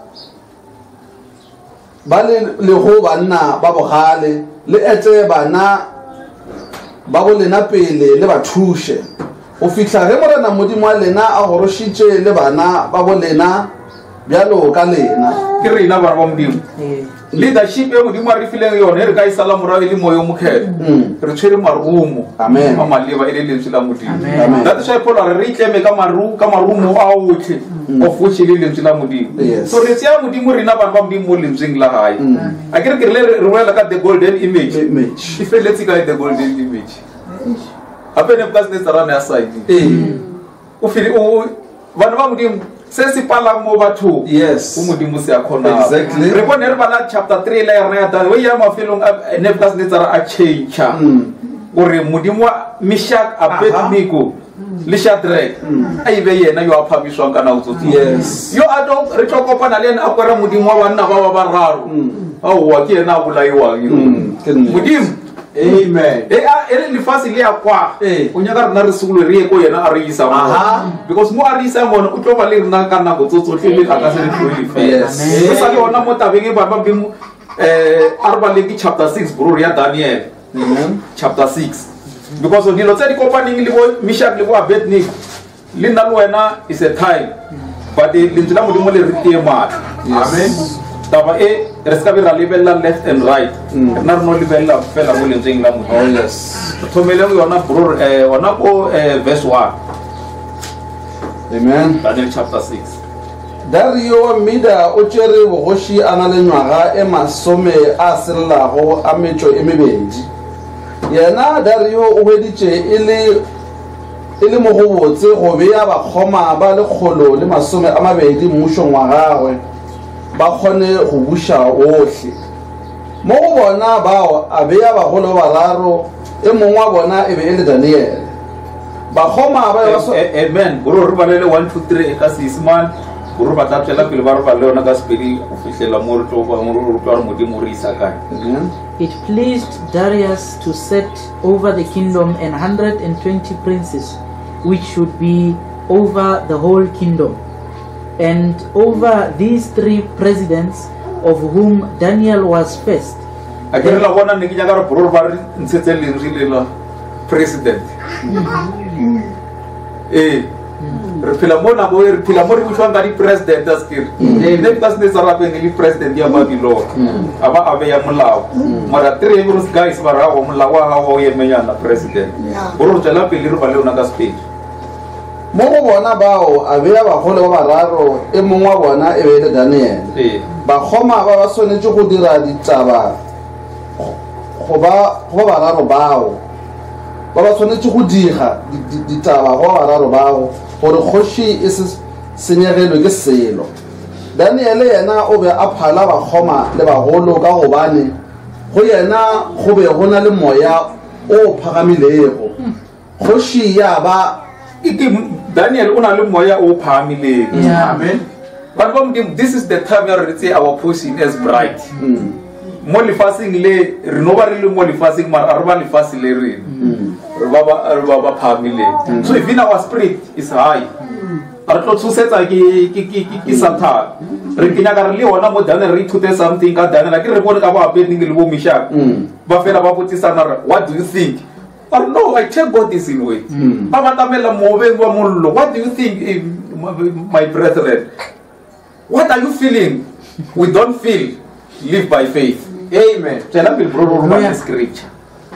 ba le go banna ba bogale le etse bana ba bo lena pele le ba thuše go fihla ge morena modimo a lena a gorošitše le bana ba bo lena bjalo ka lena Ke rena bana ba modimo. Leadership e modimo a re fileng yone re ka isala morago le moyo mokgetho re tshwere marumo Amen. a maleba e le lentswe la modimo. Amen. That is why Paul re itleme ka marumo a otlhe of which le lentswe la modimo. Yes. So re tsia modimo rena bana ba modimo mo lentsweng la hae a ke re le re bolela ka the golden image Image. e feletse ka the golden image ape ne ka se tsara na side o fili o bana ba modimo se se palang mo batho Yes. o modimo se a khona Exactly. re bone re bana chapter 3 la ya ta we ya mafelong a Nebukadnezar a change gore modimo wa Meshach Abednego le Shadrach a ibe yena yo a phamiswang kana o tsotsi Yes. yo a do re tlokopana le ena a kwera modimo wa banna ba bararo a wa ke ena a bolaiwang ke nnete. modimo Amen. e le lefase le ya kwa o nyaka rena re segolo re ye ko yena a re isa mo because mo a re isa mona o tlo ba le rena ka nako tsotsotlhe le a ka se re tlhoile fela Yes. e sa le ona mo tabeng e bana ba modimo a re ba le ke chapter 6 bro ya Daniel chapter 6 because dilo tse di kopaneng le bo Meshach le bo Abednego le nna le wena is a time but lentswe la modimo le re tie matla. Amen. Taba e re ska be ra lebella left and right rena re no lebella fela mo lentsweng la modimo. Oh yes. thomele yona bro ona ko verse 1 Amen. Daniel chapter 6. Dario Mida o tšere bogoši a na le nywaga e masome a selelago a metšo e mebedi yena Dario o hweditše e le mo go botse go bea bakgoma ba lekgolo le masome a mabedi mmušong wa gagwe ba kgone go buša ohle mo go bona bao a bea bagolo bararo e mongwe wa bona e be e le Daniele bakgoma ba Amen. Bro re balele 1 2 3 e ka seisman bro ba tla tshela pele ba re balele ona ka spedi o fihlela mo re tlo ba mo re tlo re modimo re isa kae. It pleased Darius to set over the kingdom 120 princes, which should be over the whole kingdom. And over these 3 presidents, of whom Daniel was first. A ke re la bona ne ke nyaka re bro ba re ntshetse lentswe la president. Re phela mo na bo re phela mo re bušwang ka di president a skere ne ka se tsara pe le president ya Babylon aba abe ya molao mara 3 euros guys ba ra go molao wa go ye menyana president bro tsela pele re ba le ona ka speed mo go bona bao a bea bagolo ba bararo e mongwe wa bona e be le Daniel bakgoma ba swanetše go dira ditaba go ba bararo bao ba ba tshwanetse go diga ditaba go bararo bago gore kgoši e se senyegelwe ke selo. Daniel yena o be a phala bakgoma le bagolo ka gobane go yena go be go na le moya o phagamilego. Kgoši ya ba Daniel o na le moya o phagamilego. Amen. But this is the time where we say our position is bright. Mo lefasing le re no ba re le mo lefasing mara re ba lefasing le re ba phagamilego. So if in our spirit is high, re tlo tsosetsa ke Satan. Re kenya ka re le ona mo Daniel re ithute something ka Daniel ke re bone ka ba Abednego le bo Meshach ba fela ba botsisana, what do you think? Or no, I tell God this in way. What do you think, my brethren? What are you feeling? We don't feel. Live by faith. Amen. Tell me, brother, scripture.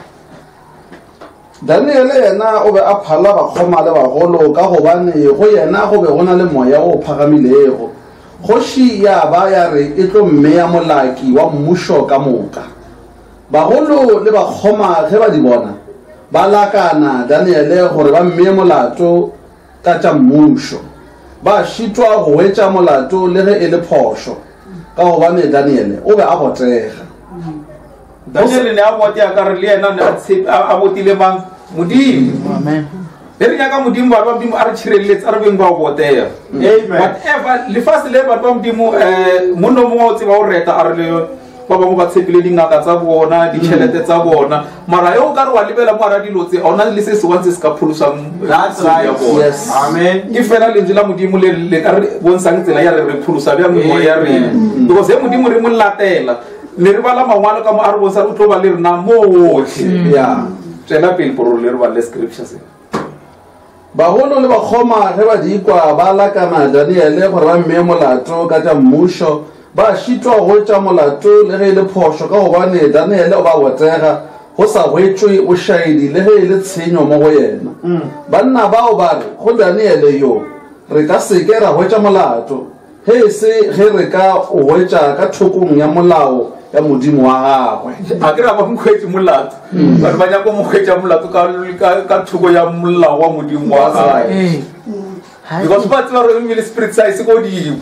Daniel yena o be a phala bakgoma le bagolo ka gobane go yena go be go na le moya o phagamilego. Kgoši ya ba ya re e tlo mmeya molaki wa mmušo ka moka. Bagolo le bakgoma ge ba di bona ba lakana Daniel gore ba mmeye molato ka tša mmušo. Ba šitwa go wetša molato le ge e le phošo ka gobane Daniel o be a botega. Daniel ne a botea ka re le yena a botile mang Modimo. Amen. Re nyaka Modimo ba Modimo a re tšhireletša a re beng ba botea. Whatever lefase le ba Modimo monno mongwe o tseba o reta a re le ba bangwe ba tshepile dingaka tsa bona ditšhelete tsa bona mara yo ka re wa lebela mo ara dilo tse ona le se se wantse se ka pholosang. That's right. Yes. Amen. Ke fela lentswe la Modimo le ka re bontshang tsela ya re pholosa bja mo ya rena because he Modimo re mo latela le re bala mangwalo ka mo a re bontsha re tlo ba le rena motlhe. Yeah. Tsela pele por le re ba le scriptures. Bagolo le bakgoma ge ba di kwa ba lakana Daniel gore ba mmeye molato ka tša mmušo ba šitwa go tša molato le ge e le phošo ka gobane Daniel o ba botega go sa hwetšwe o šaedi le ge e le tshenyo mo go yena. Banna bao ba re go Daniel yo re ka seke ra hwetša molato ge se ge re ka o hwetša ka thokong ya molao ya Modimo wa gagwe. A ke ra ba mkhwetši molato batho ba nyaka mo hwetša molato ka thoko ya molao wa Modimo wa gagwe because ba tseba re mmele spirit sa se go dimo.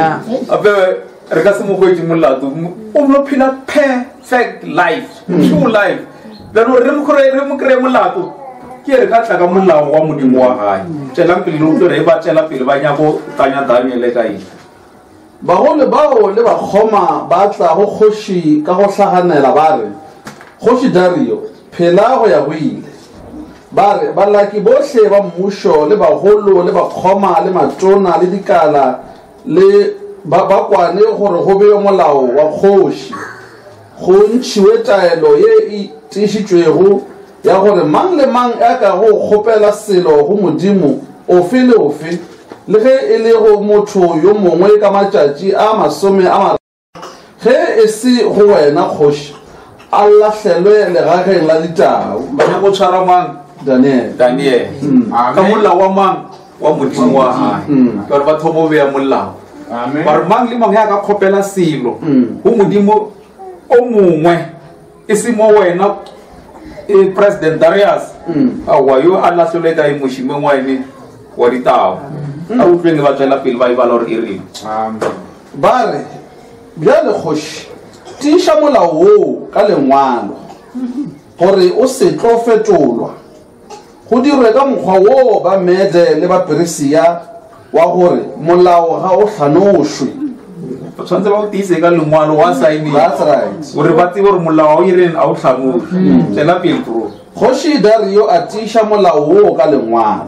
Ape re ka se mo hwetše molato o mo phela perfect life true life lano re mo kry molato ke re ka tla ka molao wa Modimo wa gae. Tšelang pele le utlwe re ba tšela pele ba nyako tanya Daniel ka eng. Bagolo bao le bakgoma ba tla go kgoši ka go hlaganela ba re Kgoši Dario phela go ya go ile ba re balaki bohle ba mmušo le bagolo le bakgoma le matona le dikala le ba kwane gore go be molao wa kgoši go ntšhiwe taelo ye e tiišitšwego ya gore mang le mang a ka go kgopela selo go Modimo ofe le ofe le ge e le go motho yo mongwe ka matšatši a masome a ge e se go wena kgoši a lahlelwe legageng la ditau. Ba nyako tshwara mang Daniel ka molao wa mang wa Modimo wa gae gore ba thomo beya molao ba re mang le mang ya ka kgopela selo go Modimo o mongwe e se mo wena President Darius awa yo a lahlelwe ka mošimeng wa ene wa ditau a utlweng ba tswela pele ba e bala gore e reng. Ba re bjale kgoši tiiša molao woo ka lengwalo gore o se tlo fetolwa go dirwe ka mokgwa woo ba Mede le ba Perisia wa gore molao ga o hlanošwe. Tshwanetse ba o tiise ka lengwalo wa saene That's right. gore ba tsebe gore molao o ireng a o hlanošwe. Tsela pele bro. Kgoši Dario a tiiša molao woo ka lengwalo.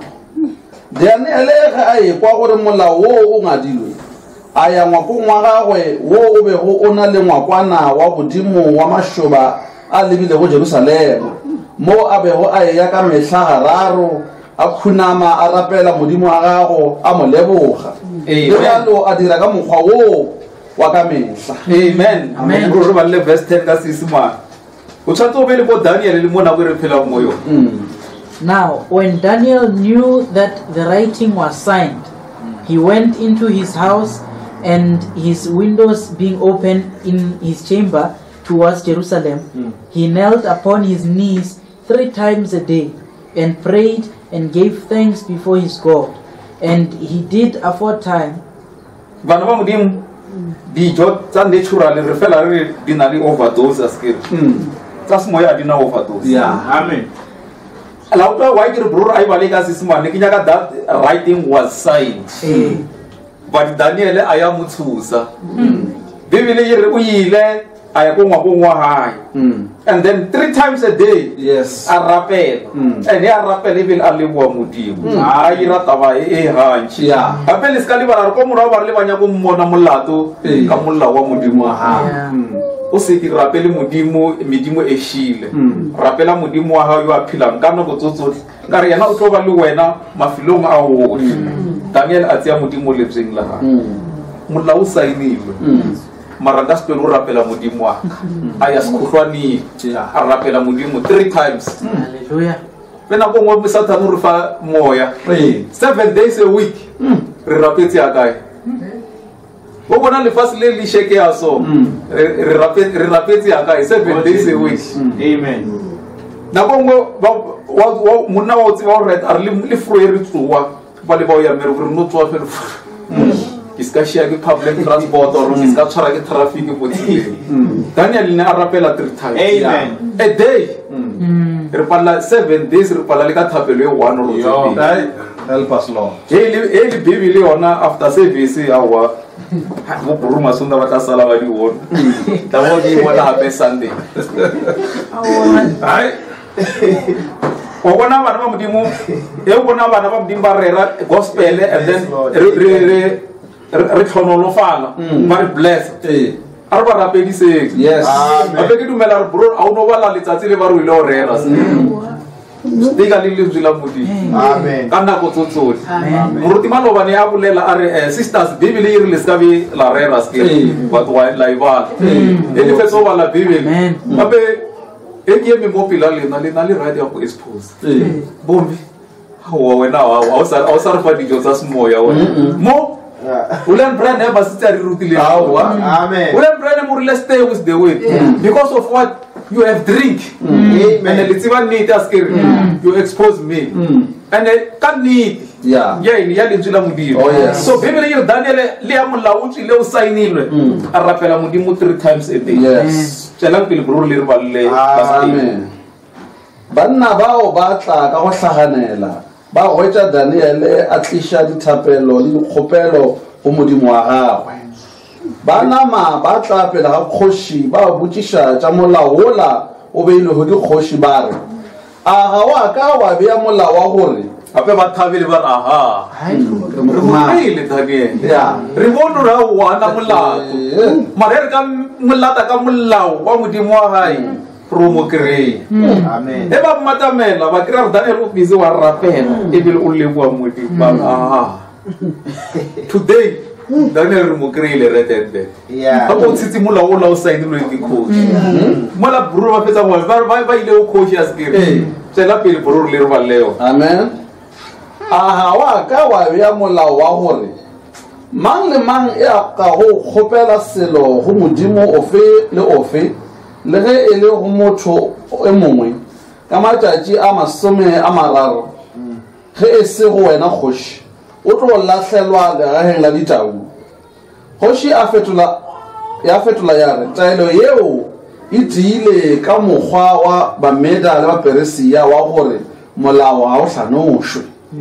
Daniel ge a ekwa gore molao woo o ngadilwe a ya ngwakong wa gagwe wo o bego o na le ngwakwana wa bodimo wa mašoba a lebile go Jerusalema mo a bego a eya ka mehla gararo a khunama a rapela Modimo wa gago a mo leboga le bjalo a dira ka mokgwa woo wa ka mehla. Amen. Re ba le verse 10 ka Seesimane o tshwanetse o be le bo Daniel le mo nako e re phelang mo yone. Now, when Daniel knew that the writing was signed, he went into his house, and his windows being open in his chamber towards Jerusalem, he knelt upon his knees 3 times a day and prayed and gave thanks before his God. And he did aforetime. Bana ba modimo dijo tsa natural re fela re di na le overdose as ke tsa semoya di na overdose. Amen. La utlwa wa ke re bro ai ba le ka sisimane ke nyaka that writing was signed. But Daniel aya muthusa. Bibele e re o ile aya ko ngwa hae. And then 3 times a day, yes, a rapela. And ya rapela e be a le bua modimo. A ira taba e hanchi. Apele ska le ba re ko mora ba le banya go mmona molato ka molla wa modimo ha. O se di rapele modimo medimo e shile. Rapela modimo wa ha yo a philang ka no botsotso. Ka re yana o tlo ba le wena mafilong a ho. Daniel a tsia modimo le tseng la ha. Molla o sainilwe. Mara ka spelo rapela modimo wa aya skhuhlwani a rapela modimo 3 times. Hallelujah. Pena go ngwa Satan re fa moya 7 days a week re rapetse ya kae go bona le fase le le sheke ya so re rapetse ya kae 7 days a week. Amen. Na go ngwa monna wa tsi wa re a le free re tsowa ba le ba ya mere re no tsowa fela iska share ke public transport or iska tshwara ke traffic go tsi. Daniel ne a rapela 3 times. Amen. A day. Re palla 7 days re palla le ka thapelo e 1 ro tse. Help us, Lord. Eli Bibele yona after service awa mo buruma sonda ba tla sala ba di wona. Ta mo di wona hape Sunday. Ai. O bona bana ba modimo e bona bana ba modimo ba rera gospel and then re tlhonolofala ba re bless. Arba rapedise. Yes. Ape ke dumela re bro a no bala letsatsi le ba re ile o rera. Diga le le zila modi. Amen. Kana go tsotsole. Moruti maloba ne a bolela are sisters Bibele e re le ska be la rera ske but why live ba. E le fetso bala Bibele. Ape e ke me mo pila le na le radio go expose. Bombi. Hawa wena wa o sa re fa dijo tsa semoya wena. Mo Ulen brand never sit at rutile. Amen. Ulen brand more let's stay with the way. Because of what you have drink. Amen. And it's even need as you expose me. And it can need. Yeah. In yali njula mudio. Oh yes. So Bibele yir Daniel le amula uchi le usainilwe. Arapela mudimu 3 times a day. Yes. Chelang pil bro le balle. Amen. Banna bao ba tla ka go hlaganela. Ba hwetša Daniel a tliša dithapelo le dikgopelo go modimo wa gagwe. Ba nama ba tla pele ga kgoši ba botšiša tša molao wola o beilwe go dikgoši ba re a ga wa ka wa bea molao wa gore ape ba thabile ba aha re mo Daniel ya re bona ra wana molato mara re ka molata ka molao wa modimo wa gae promo krei. Amen. E ba matamela ba kra Daniel o busy wa rapela e bile o lebwa modimo ba today Daniel re mo krei le retende ba go tsitsi molao o la o sign le di coach mola bro ba fetsa mo ba ile o coach as kire tsela pele bro le re ba leo. Amen. Aha wa ka wa bea molao wa gore mang le mang e a ka go kgopela selo go modimo ofe le ofe le ge e le go motho e mongwe ka matšatši a 30 ge e se go wena kgoši o tlo lahlelwa legageng la ditau. Kgoši ya fetola ya re taelo yeo e tiile ka mokgwa wa bameda le baperisia wa gore molao ga o hlanošwe.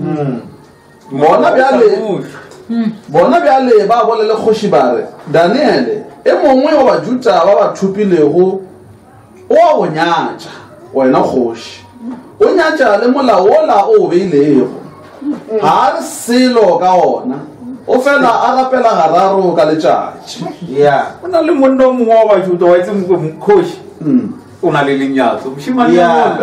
Bona bjale ba bolele kgoši ba re Daniele e mongwe wa bajuta ba ba thupilego o a go nyatša wena kgoši o nyatša le molao wola o beilego ga re selo ka ona o fela a rapela gararo ka letšatši. O na le monna o mongwe wa bajuta wa itse mokgoši o na le lenyatso mošimane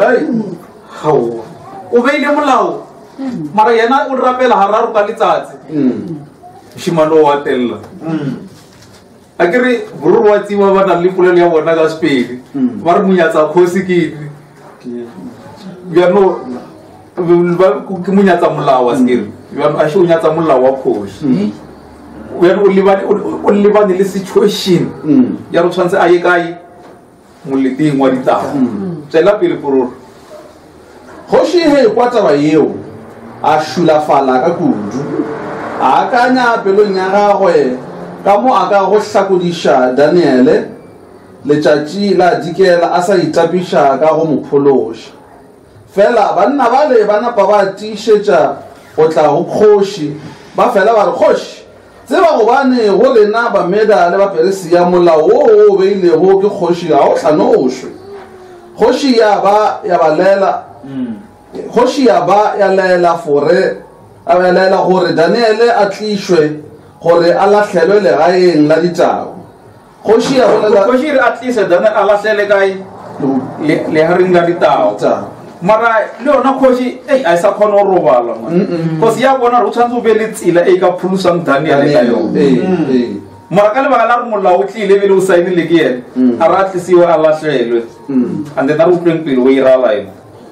o beile molao mara yena o rapela gararo ka letsatsi mošimane o wa telela a kere bororo wa tsiwa ba na le polelo ya bona ka sepedi ba re monyatsa kgosi ke bjano ke monyatsa molao wa sekere bjano a še o nyatsa molao wa kgoši bjano o lebane le situation ya re tshwanetse a ye kae moleteng wa ditaba tsela pele bororo kgoši he kwa taba yeo a šulafala ka kudu a akanya pelong ya gagwe ka mo a ka go hlakodiša Daniele letšatši la dikela a sa itapiša ka go mophološa fela banna bale ba napa ba tiišetša go tla go kgoši ba fela ba re kgoši tseba gobane go lena bameda le baperisia molao wo o beilego ke kgoši ga o hlanošwe kgoši ya ba ya balela kgoši ya ba ya laela gore Daniele a tlišwe gore a lahlelwe legaeng la ditau kgoši ya bolela kgoši re a tliše Daniele a lahlele kae lehareng la ditau mara le yona kgoši a sa kgone go robala because ya bona re o tshwanetse o be le tsela e ka pholusang Daniele ka yone mara ka lebaka la re molao o tlile ebile o saenile ke ene a re a tlisiwe a lahlelwe and then a re utlweng pele o e ralaene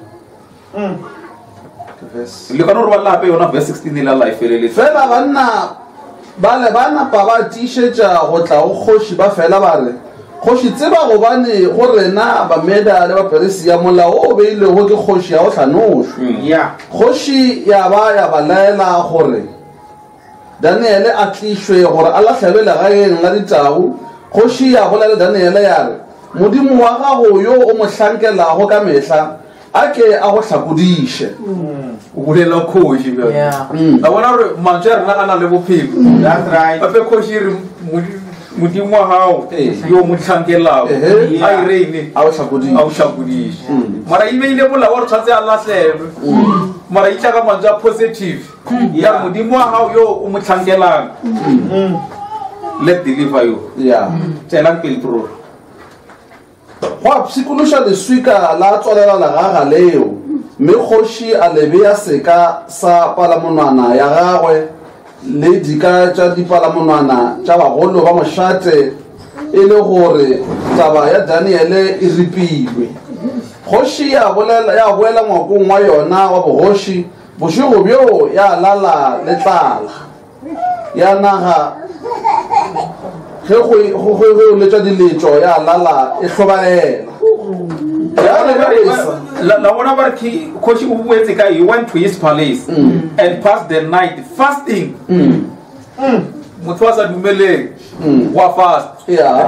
le kane gore ba lape yona verse 16 la life feleletse fela banna bale ba napa ba tiišetša go tla go kgoši ba fela ba re kgoši tseba gobane go rena bameda le baperisia molao o beilego ke kgoši ya go hlanošwe kgoši ya ba ya ba laela gore Daniele a tlišwe gore a lahlelwe legaeng la ditau kgoši ya bolela Daniele ya re modimo wa gago yo o mo hlankelago ka mehla a ke a go hlakodiše o bolela kgoši a bona gore mantswe a rena a na le bophelo gape kgoši re modimo wa gago yo mo hlankelago a ireine a o hlakodiše mara e beile molao wa re tshwanetse a lahlelwe mara itla ka mantswe a positive ya re modimo wa gago yo o mo tlhankelang let deliver you tšelang pele prore go a pshikološa leswika la tswalela legaga leo mme kgoši a lebeya seka sa palamonwana ya gagwe le dika tša dipalamonwana tša bagolo ba mošate e le gore taba ya Daniele e ripilwe kgoši ya boela ngwakong wa yona wa bogoši bošego bjo ya lala le tlala ya naga ge go letša diletšo ya lala e hlobaela la bona ba re kgoši o boetse ka he went to his palace and passed the night fasting motho wa sa dumeleng wa fast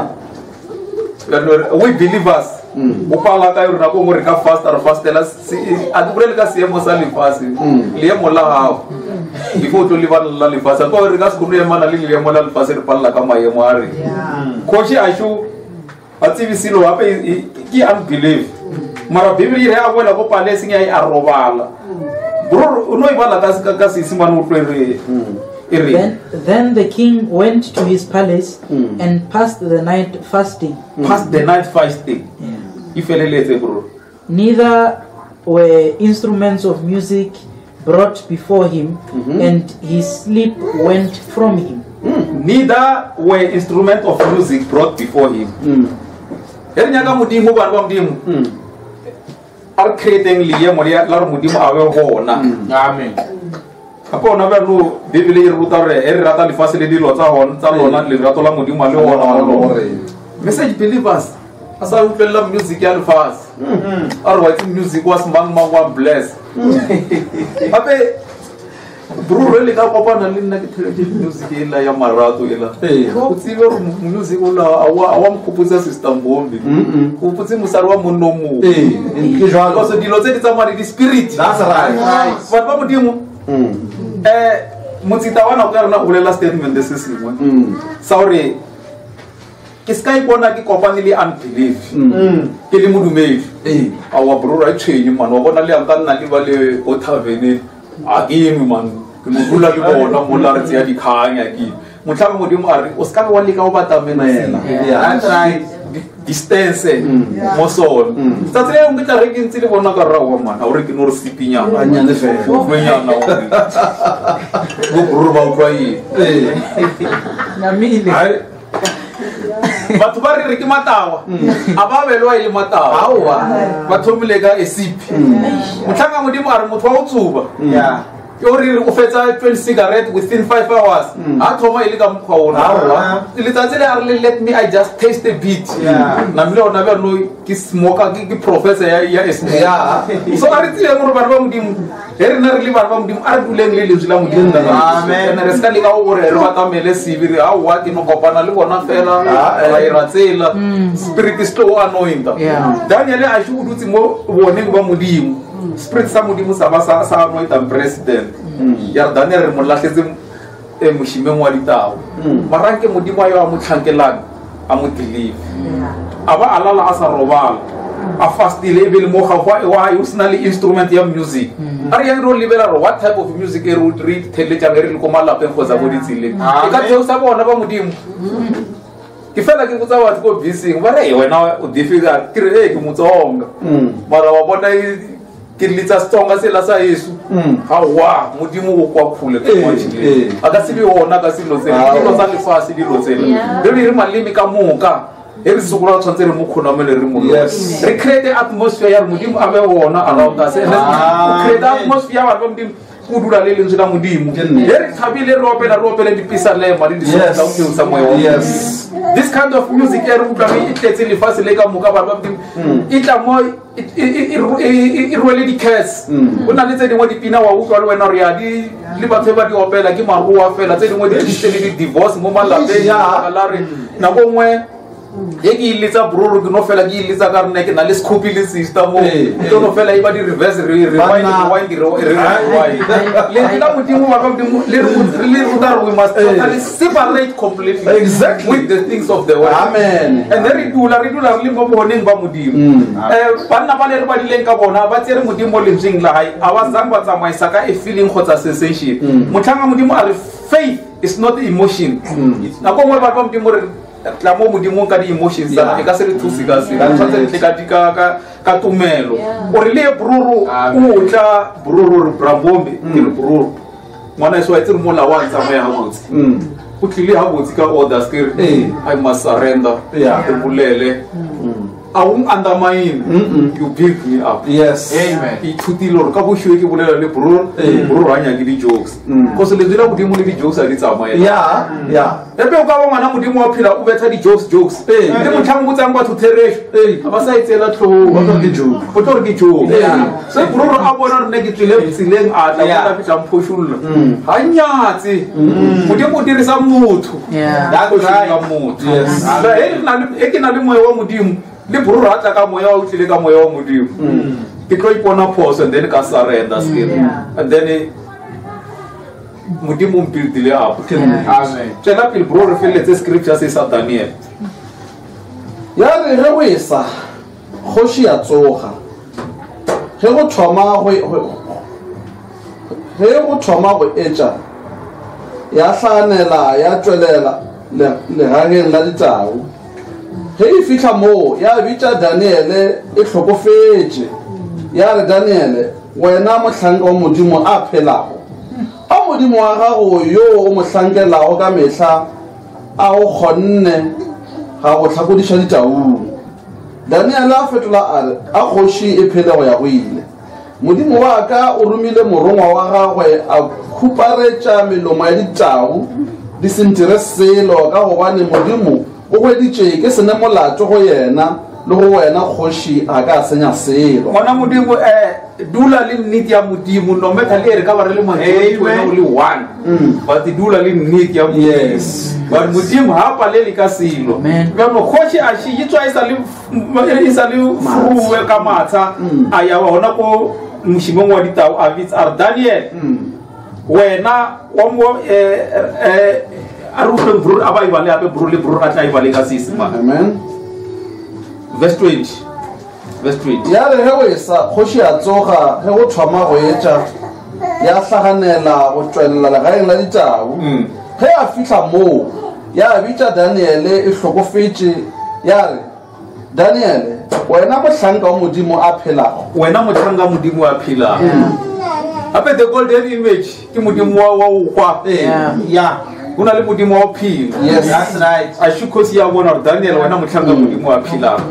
we believers o pala ka yona ko gore ka fast or fastela a di bolele ka seemo sa lefase leemo la gago before to live la lefase ko re ka se go ema na le leemo la lefase re palla ka maemo a re kgoši a sho a tsebisilo gape ke unbelief mara bibele re a boela go paleseng ya e a robala bro o no e bala ka seesimane o tlwe re Then the king went to his palace and passed the night fasting. Neither were instruments of music brought before him, and his sleep went from him. Neither were instruments of music brought before him. Are creating liye moria lar mudim awe hona. Amen. Apo na verlu bibele ruta re er rata li fasile di lota hon tsa lona le rato la mudim ale hona. Message believers asa upela music ya fast. Otherwise music was man one bless. Ape bro really ka kopana le nna ke music ela ya marato ela. Go tsibe music ola awa mkhopotsa system bombi. Go putse musari wa monomo. Ke jwa go se dilo tse di tsamaya di spirit. That's right. But ba modimo motsita wana go rena o lela statement se se sengwe. Sorry. Ke ska ipona ke kopane le unbelief. Ke le modumedi. Awa bro ra tshwenye man wa bona le anga nna le ba le o tavene. Again man ke modula le bona mo la re tsia di khanya ke motlhaba modimo a re o ska wa le ka o batamena yena that's right distance mo solo tsatsile o ngitla re ke ntse le bona ka rawa man a re ke no re sipinya anyane fela o nyana o go bro ba utlwa na mile batho ba re ke matawa a ba belwa ile matawa aowa ba thomile ka esipi motlhanga modimo a re motho wa o tsuba Yori o fetsa 20 cigarette within 5 hours. A thoma ile ka mkhwa ona. Ile tsa tsele are let me I just taste a bit. Na mle ona ba no ki smoker ki professor ya SDA. Yeah. So are tsile mo ba modimo. Re na re le ba modimo are duleng le letsela modimo. Amen. Re ska le ka o re ba tamele sibiri a wa ke no kopana le bona fela ra ira tsela. Spirit is to anointa. Daniel a shu dutse mo boneng ba modimo. Spirit sa modimo sa ba sa anointa president. Ya Daniel re mo lahletse moshimeng wa ditao. Maranke modimo ayo a mo tlhankelang a mo deliver. Aba alala asa robala. A fast level mo ga wa usnali instrument ya music. Are yang ro libera what type of music e ro read tele ja re ko malapeng go za go ditsile. E ka tseo sa bona ba modimo. Ke fela ke botsa batho go busy ba re wena o difficult ke re ke motsonga. Mara wa bona ke litsa stonga sela sa Yesu. Ha wa modimo go kwa khule ke mwachile. Aka sibi ona ka silo tsela. Ke lo sa lefase di lo tsela. Re malimi ka moka. Every sukura tshwantse re mo khonamele re mo. Re create atmosphere ya modimo a be wona around us. Create atmosphere ya ba modimo o dula le lentswe la modimo. Re thabile re opela di pisa le mari di sa o sa moyo. This kind of music e re utlwa e tletse le fase le ka moka ba modimo. Itla mo e rwele di curse. Ona le tse dingwe di pina wa utlwa le wena re ya di le batho ba di opela ke maruwa fela tse dingwe di tletse di divorce mo malapeng ya la re na go ngwe Yeki ilitsa bro ke no fela ke ilitsa ka rena ke na le scope le sister mo ke no fela iba di reverse rewind le la modimo wa ka modimo le ruta we must totally separate completely with the things of the world. Amen. And then re dula le mo boneng ba modimo banna ba le re ba dileng ka bona ba tsere modimo le ntseng la hai a ba zang ba tsamaisa ka a feeling khotsa sensation motlhanga modimo a re faith is not emotion na go mo ba ka modimo re tla mo modimo ka di emotions tsa e ka se re thusi ka se ka tshwantse ka tumelo o re le bruru o tla bruru re brambombe ke re bruru ngwana e so a tsere mo la wa ntsa mo ya habotse o tlile habotse ka orders ke re I must surrender ke bulele a un undermine you build me up. Yes. Amen. Ithutile gore ka bo shwe ke bolela le bruru ranya ke di jokes go se le dira modimo le di jokes a di tsamaya Yeah. Ebe o ka ba ngwana modimo wa phela o betha di jokes le motlhang botsang batho theresho ba sa itsela tlhogo What are the joke? go tlo re ke joke se bruru a bona re ne ke tsile tsileng a tla ka fitla mphoshulula ha nyatse modimo o dirisa motho That's right. yes e ke na le moya wa modimo le bruru a tla ka moya o tlile ka moya wa modimo ke tlo ipona pause and then ka surrender skill and then modimo mpiltile up amen tsela pele bro re feletse scripture se sa Daniel ya re ge o isa khoshi ya tsoga ge go thoma go etša ya hlanela ya tswelela le gageng la ditau ge e fihla moo ya bitša Daniele e hlokofetše ya re Daniele wena mohlanka wa modimo a phelago a modimo wa gago yo o mohlankelago ka mehla a o kgonne ga go tlhakodiša ditaung Daniele a fetola a re a kgoši e phele go ya go ile modimo wa ka o romile morongwa wa gagwe a khuparetša melomo ya ditau di sentire selo ka gobane modimo o hweditše ke sene molato go yena le go wena kgoši a ka senya selo ngwana modimo dula le nnete ya modimo no matter le re ka ba re le mantsi wena o le one but dula le nnete ya modimo yes but modimo ha palele ka silo ka no kgoši a shi itswa isa le fuwe ka matsa a ya hona ko moshimong wa ditau a bits ar Daniel wena wa mo a rutlwe brur a ba ibale ape brur le brur a tla ibale ka sisima amen verse 20 ya re ge o isa kgoši a tsoga ge go thoma go etša ya hlaganela go tswelela legaeng la ditau ge a fihla moo ya bitša Daniele e hlokofetše ya re Daniele wena mohlanka wa modimo a phelago wena mohlanka modimo a phelago ape the golden image ke modimo wa o kwa kuna le modimo wa phila yes that's right a shukhosi ya bona Daniel wena mohlanka modimo wa phelago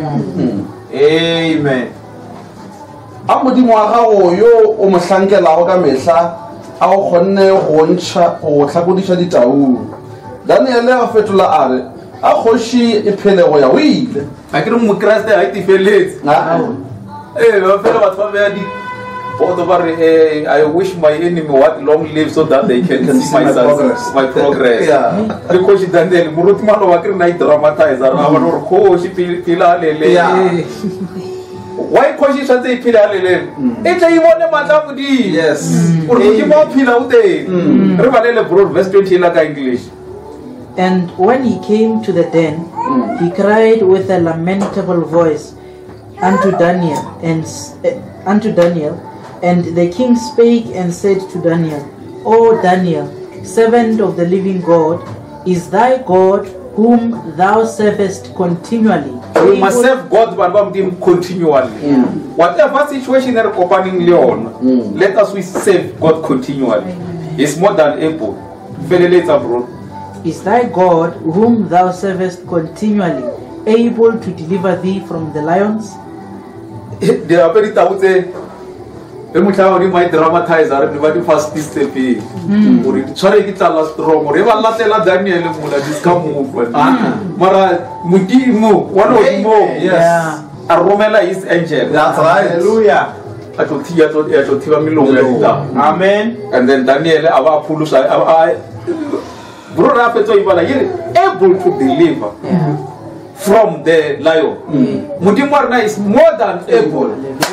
amen a modimo wa gago yo o mohlankelago ka mehla a o kgonne go tlhakodiša ditaung. Daniele a fetola a re a kgoši e phele go ya o ile a ke re mokreste a itifeletse ba fela batho ba beya boto ba re I wish my enemy what long live so that they can see my progress le kgoši Daniel morutimane wa ke re na i-dramatize a ba re kgoši pila lele why kgoši tshwantse e phile a lelele e tle e bone matla modimo gore modimo a phila o teng re balele bro verse 20 la ka English. And when he came to the den, he cried with a lamentable voice unto Daniel, and the king spake and said to Daniel, O Daniel, servant of the living God, is thy God whom thou servest continually? We must serve God continually. Whatever situation they're opening Leon, let us we serve God continually. He's more than able. Later, bro. Is thy God whom thou servest continually able to deliver thee from the lions? They are very taute. They might dramatize our everybody fast step. Sorry, it's a last strong. Or ever latela Daniel Mula discount. Mara Mudimu, one of them more. Yes. A Romela is angel. That's right. Hallelujah. Amen. And then Daniel, our Pulusa, able to deliver from the lion. Mudimarna is more than able.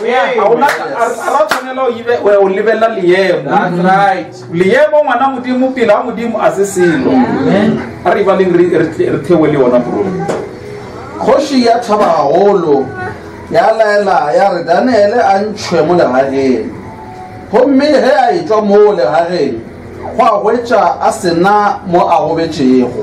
That's right. Liemo mana mudimu pila mudimu asesilo. Arrivaling reteweli ona bro. Kgoši ya thaba gagolo ya laela ya re Daniele a ntšhwe mo legageng. Gomme ge a etšwa mo legageng go a hwetša a sena mo a gobetšego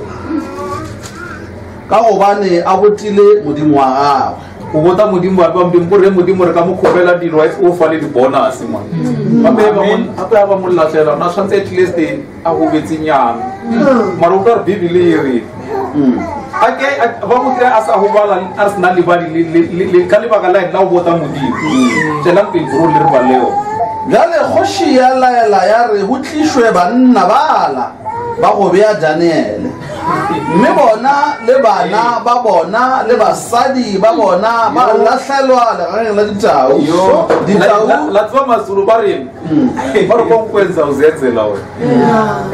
ka gobane a botile modimo wa gagwe. O bota modimo wa modimo gore modimo re ka mo khopela di right o fa le di bonus man. Ba ba mo latlela na tshwantse at least a go betsenyana. Mara o ka Bibele re okay ba mo tla asa go bala Arsenal ba le ka le ba ka la o bota modimo. Tsela pele bro le re ba leo. Jale kgoši ya laela ya re go tlišwe banna bala ba go bea Daniele. Mme bona le bana ba bona le basadi ba bona ba latlhelwa legageng la ditau. La tswa masuru ba re ba re konkwenza uzenzela wena.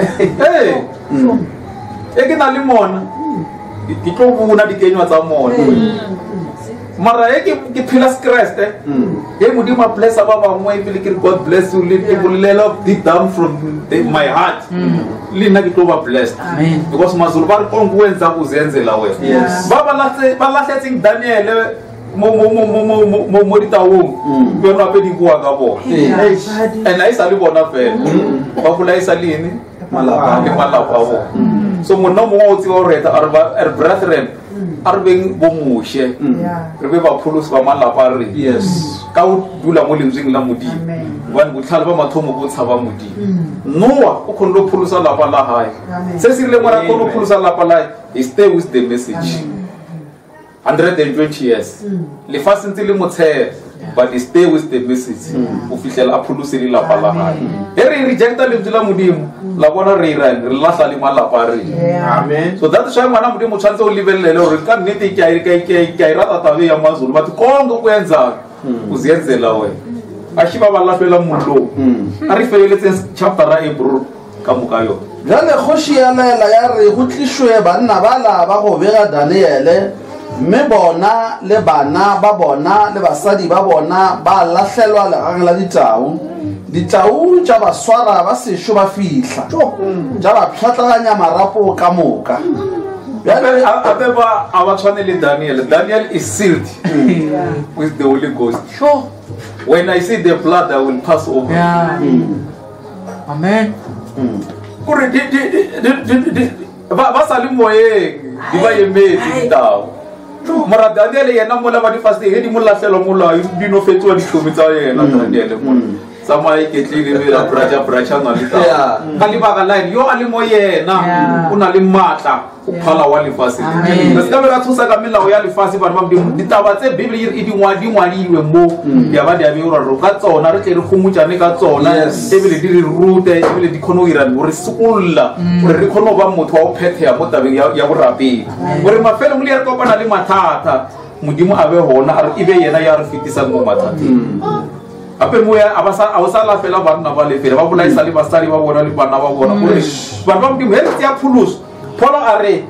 E ke na le mona ke tlo buna dikenywa tsa mona. Mara ke phila Christ he modimo bless ba bangwe pele ke God bless you live people love deep down from my heart le nna ke tlo ba blessed because mazulu ba re konkwenza uzenzela wena ba lahletseng Daniel mo ditawong bona pe di bua ka bona and I sa le bona fela ba bula isa leni malapa bo so monna mo o tsi o reta our brethren are being bomushe re be ba pholosi ba malapa re ka o dula mo lentsweng la modimo bana go tlhala ba mathomo go tshaba modimo Noah o khonlo pholosa lapa la hae se se le mara khonlo pholosa lapa la he stay with the message 120 years le fasentse le motshe but he stay with the message o fihlela a pholose le lapa la hae e re rejecta le tsela modimo la bona re ira re lahla le malapa re amen so that is why ngwana modimo tshwantse o lebelele gore ka nnete ke a rata tabe ya mazulu but konke kwenza uziyenzela wena ashiba ba lahlela mollo a re feleletse chapter ra Hebrew ka moka yo jale kgoši ya laela ya re go tlišwe banna bala ba go bega Daniele mme bona le bana ba bona le basadi ba bona ba lahlelwa legageng la ditau tša baswara ba sešo ba fihla tša ba pšhatlaganya marapo ka moka. Ape ba a tshwane le Daniel is sealed with the Holy Ghost. Sure. When I see the blood I will pass over. Amen. Ba sale moyeng di ba emetse ditau mara Daniel yena mola ba di fast he di mola hlelo mola di no fetwa di hlomi tsa yena Daniel mola tsamaye ketlile be la bracha na le ta ka le baka line yo a le mo yena o na le matla o phala wa lefase le se ka be ra thusa ka melao ya lefase ba ba ditaba tse Bible e di ngwadiwe mo ya ba dia be ro ka tsona re tle re khumutsane ka tsona e bile di re rute e bile di khono ira re sikulla re khono ba motho wa o phethea mo tabeng ya go rapela gore mafelo mo le re kopana le mathata modimo a be hona a re ibe yena ya re fitisa mo mathateng ape mo ya a sa la fela bana ba le fela ba bolaisa le basadi ba bona le bana ba bona gore ba modimo he tsia phuluso Paulo a re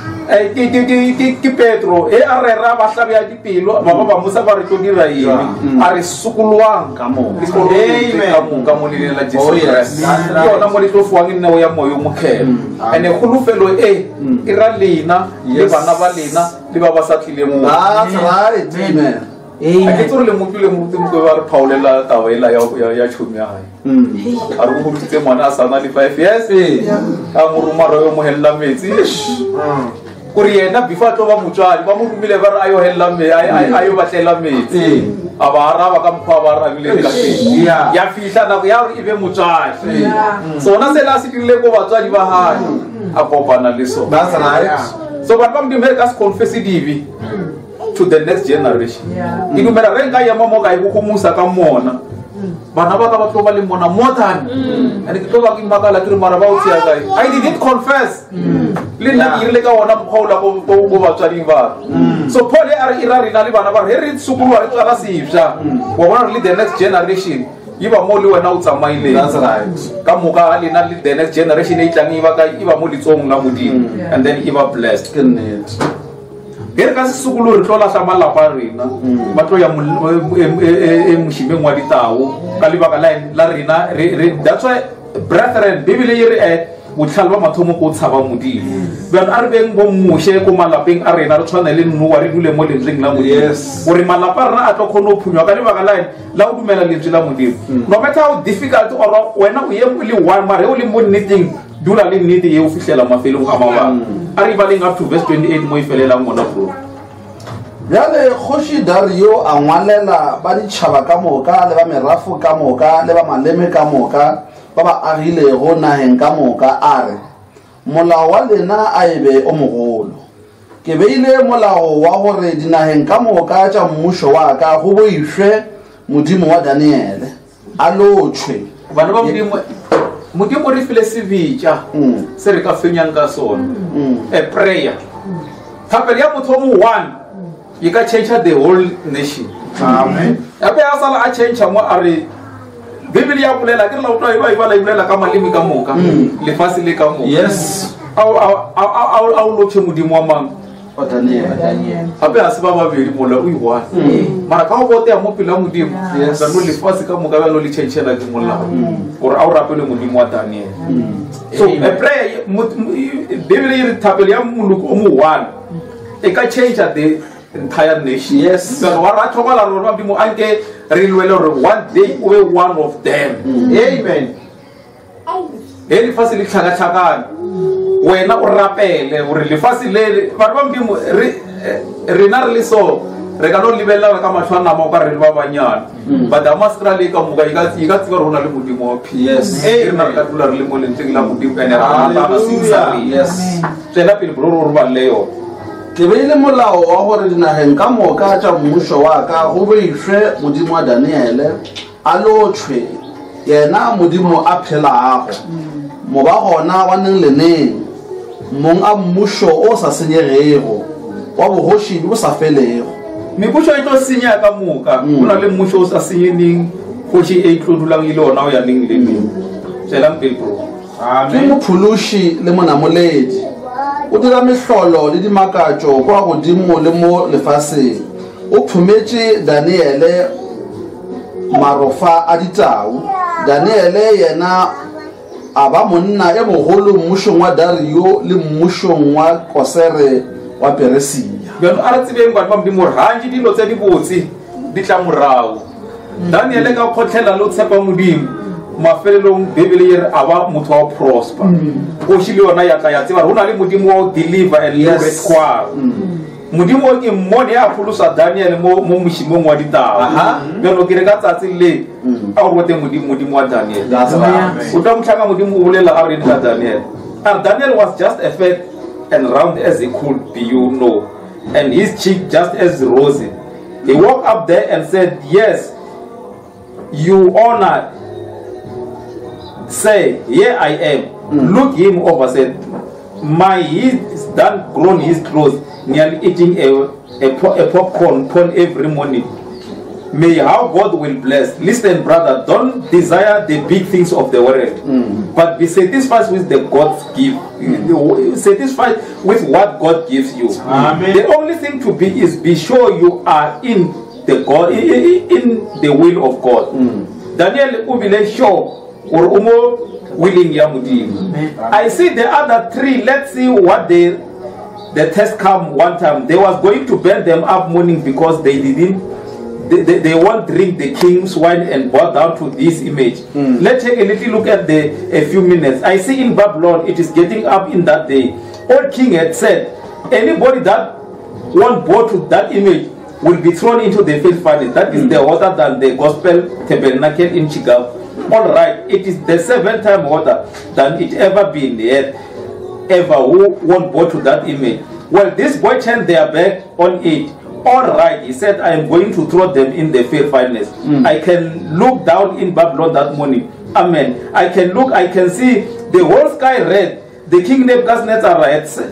ke Petro e a re ra ba hlabya dipelo ba ba musa ba re tlo dira yini a re sukulwang ka mo ka mo le la Jesus Christ yona mo le tlo fuang nne o ya moyo mokhelo ene khulufelo e ra lena le bana ba lena le ba ba sa tlile mo that's right amen a ke tsore le motule mo ba re phaulela tawela ya tshumi ya hae a re go butse mwana a sana le 5 years a mo ruma ro yo mo hella metsi kuri yena before to ba motswadi ba mo rumile ba re ayo hella me ayo batlela metsi a ba araba ka mkhwa ba rabile ka teng ya fihla na ya re ibe motswadi sona se la se dile go batswadi ba hae a kopana le so that's right so ba ba mdimhe ka se confess divi to the next generation ke dumela re nka ya mo ka go musa ka mona bana ba ka ba tlo ba le mona more than and ke tlo ba ke makala ke mara ba o tsia kae I didn't confess le nna ke ile ka ona mkhola go ba tswadi ba so Paul are ira rina le bana ba re tsukulu re tsara sipsha wa bona le the next generation iba mo le wena o tsamaile that's right ka moka le na le the next generation e tlang iba mo litsong la modimo and then iba blessed Gere ka sesukulu re tlola sa malapa rena ba tlo ya moshimeng wa ditao ka lebaka la rena that's why brethren Bible e re o tlhalwa mathomo go tshaba modimo ba re beng bo moshe ko malapeng a rena re tshwana le nno wa re dule mo lentseng la modimo gore malapa rena a tlo khono phunywa ka lebaka la o dumela lentswe la modimo no matter how difficult or wena o ye le one mare o le mo nneteng dula le nnete ye o fihlela mafelong a mabaka a re baleng up to verse 28 mo ifelela ngona bro yale khoshi Dario a ngwalela ba ditšhaba ka moka le ba merafo ka moka le ba maleme ka moka ba ba agile go naheng ka moka a re molao wa lena a ebe o mogolo ke beile molao wa gore dinaheng ka moka tša mmušo wa ka go boišwe modimo wa Daniele a lotšhwe bana ba modimo re file sevitša se re ka fenyang ka sona a prayer thapelo ya motho mo one you can change the whole nation amen ape a sala a change mo a re Bible ya bolela ke la utwa iba la ibolela ka malimi ka moka le fasi le ka moka yes au lo tshwe modimo wa mang o Daniel ape a se ba ba bedi mola o iwa mara ka go bote mo pila modimo ba no le fasi ka moka ba no le change-ela ke mola or au rapele modimo wa Daniel so a prayer Bible e re thapelo ya moluko o mo one e ka change the entire nation yes so wa ra thobala ro ba modimo anke re lwele re one day we one of them amen eri fasi le tlhaka tlhakana wena o rapele gore le fasi le ba modimo re na re le so re ka no libella ka matlhwana mo ka re ba banyana ba damastra le ka moka e ka tswa rona le modimo wa yes re na ka dula re le mo lentseng la modimo ene ra ba sinsari yes tsela pele bro ba leo ke beile molao wa gore dinageng ka moka tša mmušo wa ka go boišwe modimo wa Daniele a lotšhwe yena modimo a phelago mo ba gona wa neng le neng mong a mmušo o sa senyegego wa bogoši bo sa felego mebušo e tlo senya ka moka o na le mmušo o sa senyeneng kgoši e tlo dulang le ona o ya neng le neng tšelang pele bro ke mophološi le monamoledi o dira mehlolo le dimakatšo kwa godimo le mo lefaseng o phumetše Daniele marofa a ditau Daniele yena a ba monna e mogolo mmušong wa Dario le mmušong wa Kosere wa Perisia bjano a re tsebeng batho ba modimo rantši dilo tse di botse di tla morago Daniele ka kgotlhela le o tshepa modimo mafelelong Bible e re a ba motho wa prosper go shi le yona ya tla ya tseba rona le modimo wa deliver and rescue modimo ke mmone a pholosa Daniel mo moshimong wa ditaba bjalo ke re ka tsatsi le a go bote modimo wa Daniel o tla mtlhaka modimo o bolela a re ka Daniel. And Daniel was just as fat and round as he could be, you know, and his cheek just as rosy. He walked up there and said, yes, you honor. Say, here I am. Look him over, said, my he's done grown his clothes, nearly eating a popcorn every morning. May how God will bless. Listen, brother, don't desire the big things of the world, but be satisfied with the God's gift. Satisfied with what God gives you. Amen. The only thing to be sure you are in the God, in the will of God. Daniel ubile sure or umo willing yamudi. I see the other three. Let's see what the test come one time. They was going to burn them up morning because they didn't. They won't drink the king's wine and bow down to this image. Let's take a little look at a few minutes. I see in Babylon it is getting up in that day. Old king had said, anybody that won't bow to that image will be thrown into the field furnace. That is the hotter than the gospel tabernacle in Chicago. All right, it is the 7th time hotter than it ever been yet. Ever who won't bow to that image. Well, this boy turned their back on it. All right, he said, I am going to throw them in the field furnace. I can look down in Babylon that morning. Amen. I can see the whole sky red. The king Nebuchadnezzar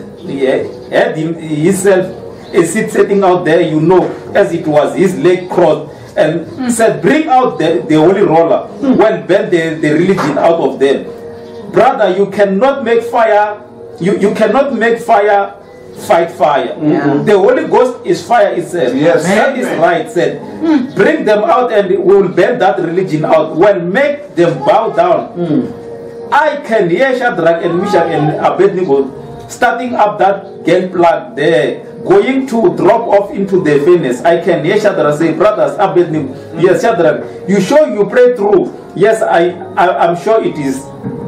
had himself a seat sitting out there, you know, as it was his leg crossed, and said, bring out the holy roller. Well, burn the religion out of them. Brother, you cannot make fire. You cannot make fire fight fire. The Holy Ghost is fire itself. Yes. That is right, said. Bring them out and we will burn that religion out. Well, make them bow down. I can hear Shadrach and Meshach and Abednego starting up that gangplank there, going to drop off into the furnace. I can hear Shadrach say, brothers, Abednego, yes, Shadrach, you sure you pray through? Yes, I'm sure it is.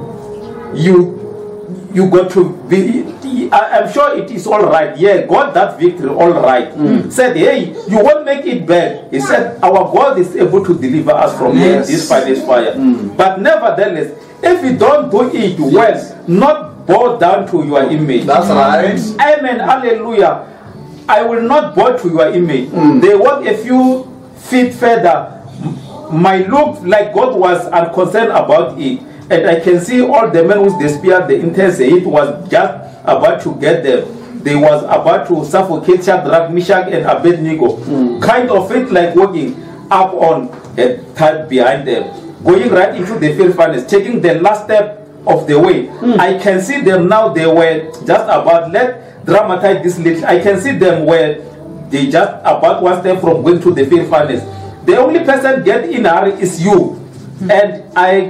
You got to be, I'm sure it is all right. Yeah, got that victory all right. Said, hey, you won't make it bad. He said, our God is able to deliver us from this fire. But nevertheless, if you don't do it well, not bow down to your image. That's right. Amen. Hallelujah. I will not bow to your image. They walk a few feet further. Might look like God was unconcerned about it. And I can see all the men with the spear, the intense heat was just about to get them. They was about to suffocate Shadrach, Meshach, and Abednego. Kind of it like walking up on a tide behind them. Going right into the field furnace, taking the last step of the way. I can see them now, they were just about, let's dramatize this little. I can see them where they just about one step from going to the field furnace. The only person get in a hurry is you. And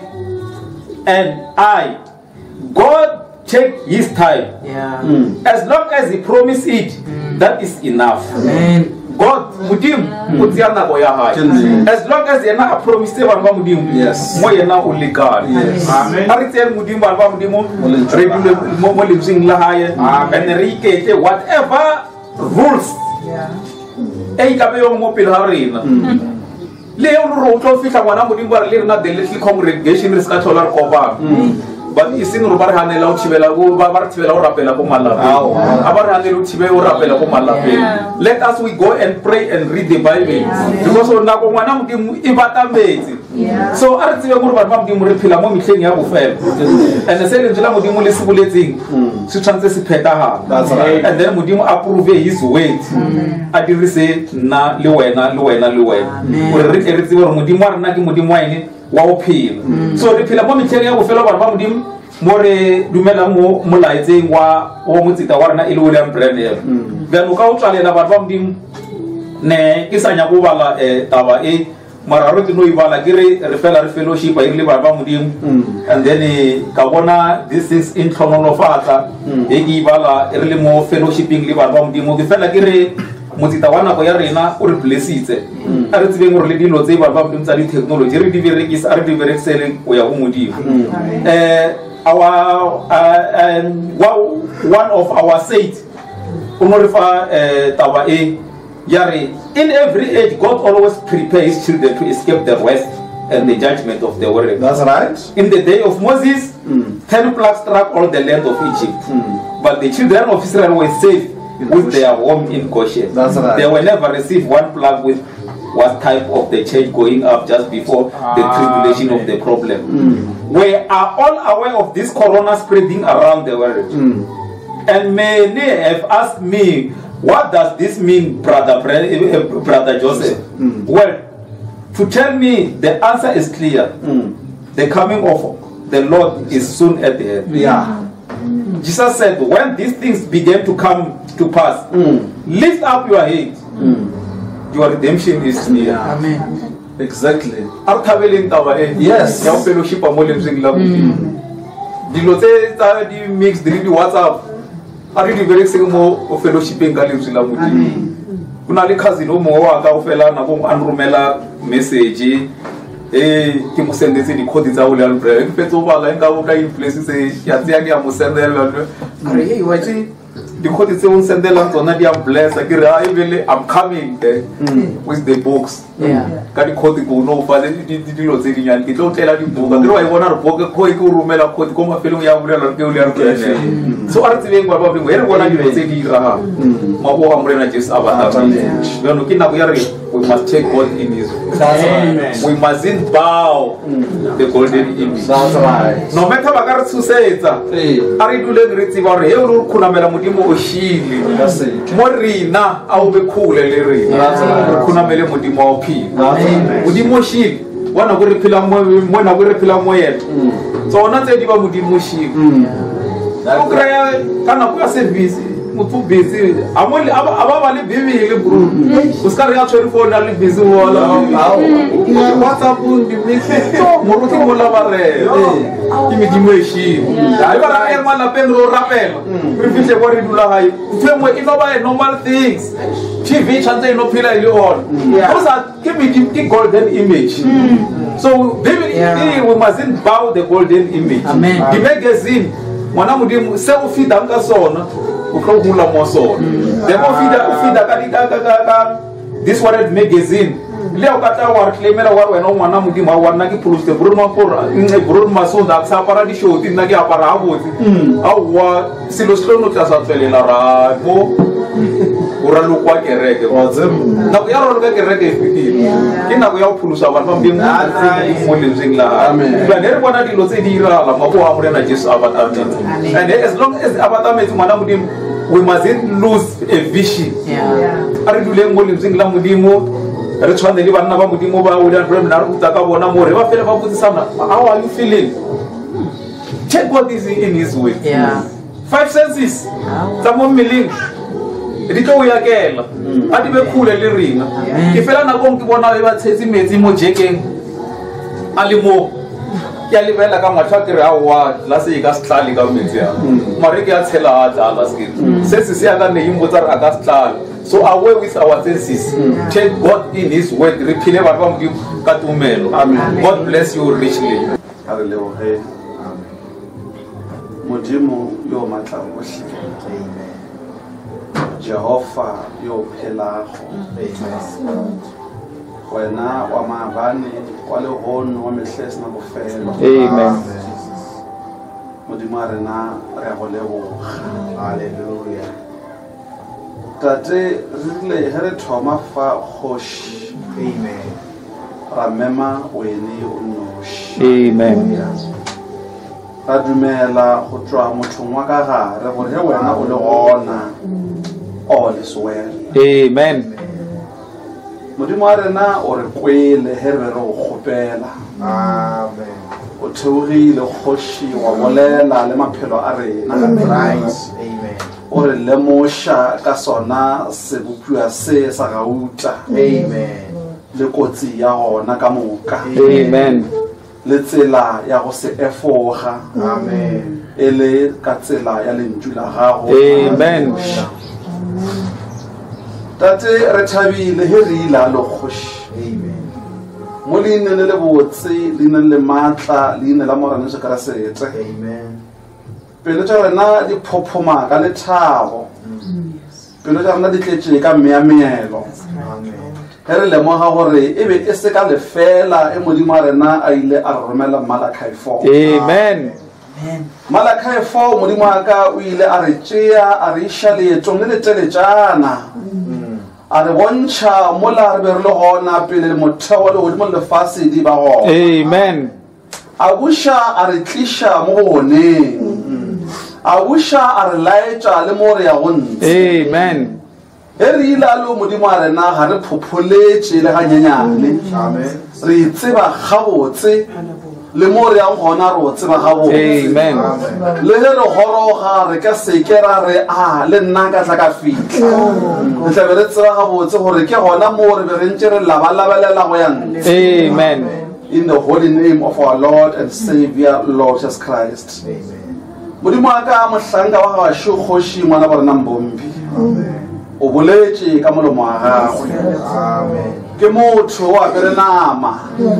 I, God take his time. As long as he promised it, that is enough. Amen. God, mudim, utiana goya hai. As long as you na promise te banwa mudim, Yes. mo yena uli God. Amen. Aritel mudim banwa mudim, regular mo living la hai, and rikete whatever rules. Ei kabe yo mo pilharina. Leo ro to fika wana mudim bar lirna the little congregation riska tolar koba. But isin rubar hanela uchibela go babar tibela urapela ko malape. Abar hanela uchibe urapela ko malape. Let us we go and pray and read the Bible. Because ona ko mwana mudimu ibata mbezi. So artibe ngurba mudimu rephila mo mihleng ya bofela. And sele njela mudimu lesibuletsing. Si chance si pheta ha. That's right. And then mudimu approve his word. Adirise na le wena. Ure retibe mudimu arna ki mudimu ine. So the pila mo mitleng ya bofela ba mudim more dumela mo molaitseng wa motsita wa rena ile William Branham ba no ka o tsalela ba mudim ne ke sanya go bala taba mararo ke no ibala ke re fellowship a ile ba mudim and then ka bona this is intronolofatsa ke ibala re le mo fellowshipping le ba mudim ke fela ke re motsita wa nako ya rena o re blessitse a re tsebeng gore le dilo tse ba mudim tsa di technology re di berekisa re di berekisele o ya go modimo one of our saints Unorifa taba yari. In every age, God always prepares his children to escape the wrath and the judgment of the world. That's right. In the day of Moses, 10 plagues struck all the land of Egypt. But the children of Israel were safe with their home in Goshen. That's right. They will never receive one plague with what type of the change going up just before the tribulation of the problem. We are all aware of this corona spreading around the world. And many have asked me, what does this mean, Brother Joseph? Well, to tell me, the answer is clear. The coming of the Lord is soon at the end. Yeah. Jesus said, when these things begin to come to pass, lift up your head. Your redemption is near. Amen. Exactly. Yes. Yes. Fellowship dilo tse tsa di mix di WhatsApp a re di berekiseng mo fellowshipeng ka lentswe la Modimo. Kuna le cousin o mongwe wa ka o fela nako a nromela message ke mo sendetse di code tsa William Brand ke fetso bala nka o ka influence se ya tsia ke mo sendela re hey wa tsi di code tse o sendela tsona di am bless ke re ha ebele I'm coming with the books. Ka di code go no fa le di dilo tse di nyane ke tlo tlela di buka ke re wa bona re boke go e go romela code ko mafelong ya bulela ke o le re so a re tsebeng ba ba re bona dilo tse di ira ma bo a morena Jesus abata no ke nako ya re we must take God in his we mustn't bow the golden image. That's right. No matter ba ka re tsusetsa a re dule re tsiba re he o re khunamela Modimo o shile That's it. mo rina a o be khule le rina re khunamele Modimo o phila Modimo shile bona go re phela mo na go re phela mo yena tsona tse di ba Modimo shile o kry-a ka nako ya service motho busy aba le bibele bro o ska re a tshwere phone a le busy wala WhatsApp di message mo re mo la bare ke Modimo e shile ha ba ra e mala pen ro rapela re fihle go re dula hae tshwengwe e no ba normal things TV chance no phela ile on because ke Modimo ke golden image. So baby we mustn't bow the golden image. The magazine mwana Modimo se o fida nka sona o tlo hula mo sona the mo fida ka this world magazine le o ka tla wa reclaimela wa wena mwana Modimo wa nna ke post Bruno Mapora Bruno Masonda ka sa para di show ti nna ke apara ha botse a wa silo silo no tla sa tselela ra mo ora lo kwa kereke wa tsemo nako ya rona ka kereke e fitile ke nako ya o phulusa batho ba mbeng mo lenseng la amen ba ne re bona dilo tse di irala mabo a morena Jesus abatamente and as long as abatamente mwana Modimo we mustn't lose a vision a re duleng mo lenseng la Modimo re tshwane le bana ba Modimo ba o le problem na re butsa ka bona mo re ba fele ba botsisana how are you feeling check what is in his way 5 senses tsa mo mmeleng di tlo ya kela a di be khule le rina ke fela nako ke bona ba tsetsi metsi mo jekeng a le mo ke a lebela ka matha ke re a wa la se ka stlali ka metsi ya mare ke a tshela a tsala skit se se ya ka ne imbotsa re a ka stlali so away with our senses take God in his word re phile ba ba Modimo ka tumelo amen God bless you richly a re leo he Modimo yo matla o hle Jehova yo phelago wena wa maabane wa le hono wa mehlesi na bofelo amen Modimo a rena re go leboga haleluya tate re re thoma fa khoshi amen ra mema wena o noshi amen ra dumela go tswa mothong wa ka gare gore he wena o le gona all is well amen Modimo a rena o re kwele he re go gopela amen o theogile kgoshi wa bolela le maphelo a rena amen o re lemosha ka sona se bopua se sa gauta amen le kotsi ya gona ka moka amen le tsela ya go se efoga amen ele ka tsela ya lentšu la gago amen tate re thabile he re ile a lo kgoši amen mo leineng le botse leineng le maatla leina la Morena Jesu Kriste amen pele tša rena di phophoma ka lethabo pelo tsa rena di tletse ka meameelo ge re lemoga gore e be e se ka lefela e modimo a rena a ile a re romela Malachi 4. Amen. Malachi 4 modimo a ka o ile a re tšea a re iša leetong le leteletšana a re bontšha mola re be re le gona pele motheo wa legodimo le lefase di ba gona. Amen. A buša a re tliša mo go boneng, a buša a re laetša le mo re ya go ntse. Amen. E re ile a le modimo a rena ga re phopholetše le ganyenyane, re itseba gabotse le mo re yang gona re o tseba gabotse. Amen. Le ge re goroga re ka seke ra re a le nna ka tla ka fitlha, re tlabe re tseba gabotse gore ke gona mo re be re ntše re labalabelela go ya ntse. Amen. In the holy name of our Lord and Savior, Lord Jesus Christ. Modimo a ka mohlanka wa gašo kgoši ngwana ba rena Mbombi, o boletše ka molomo wa gagwe, ke motho wa apere nama,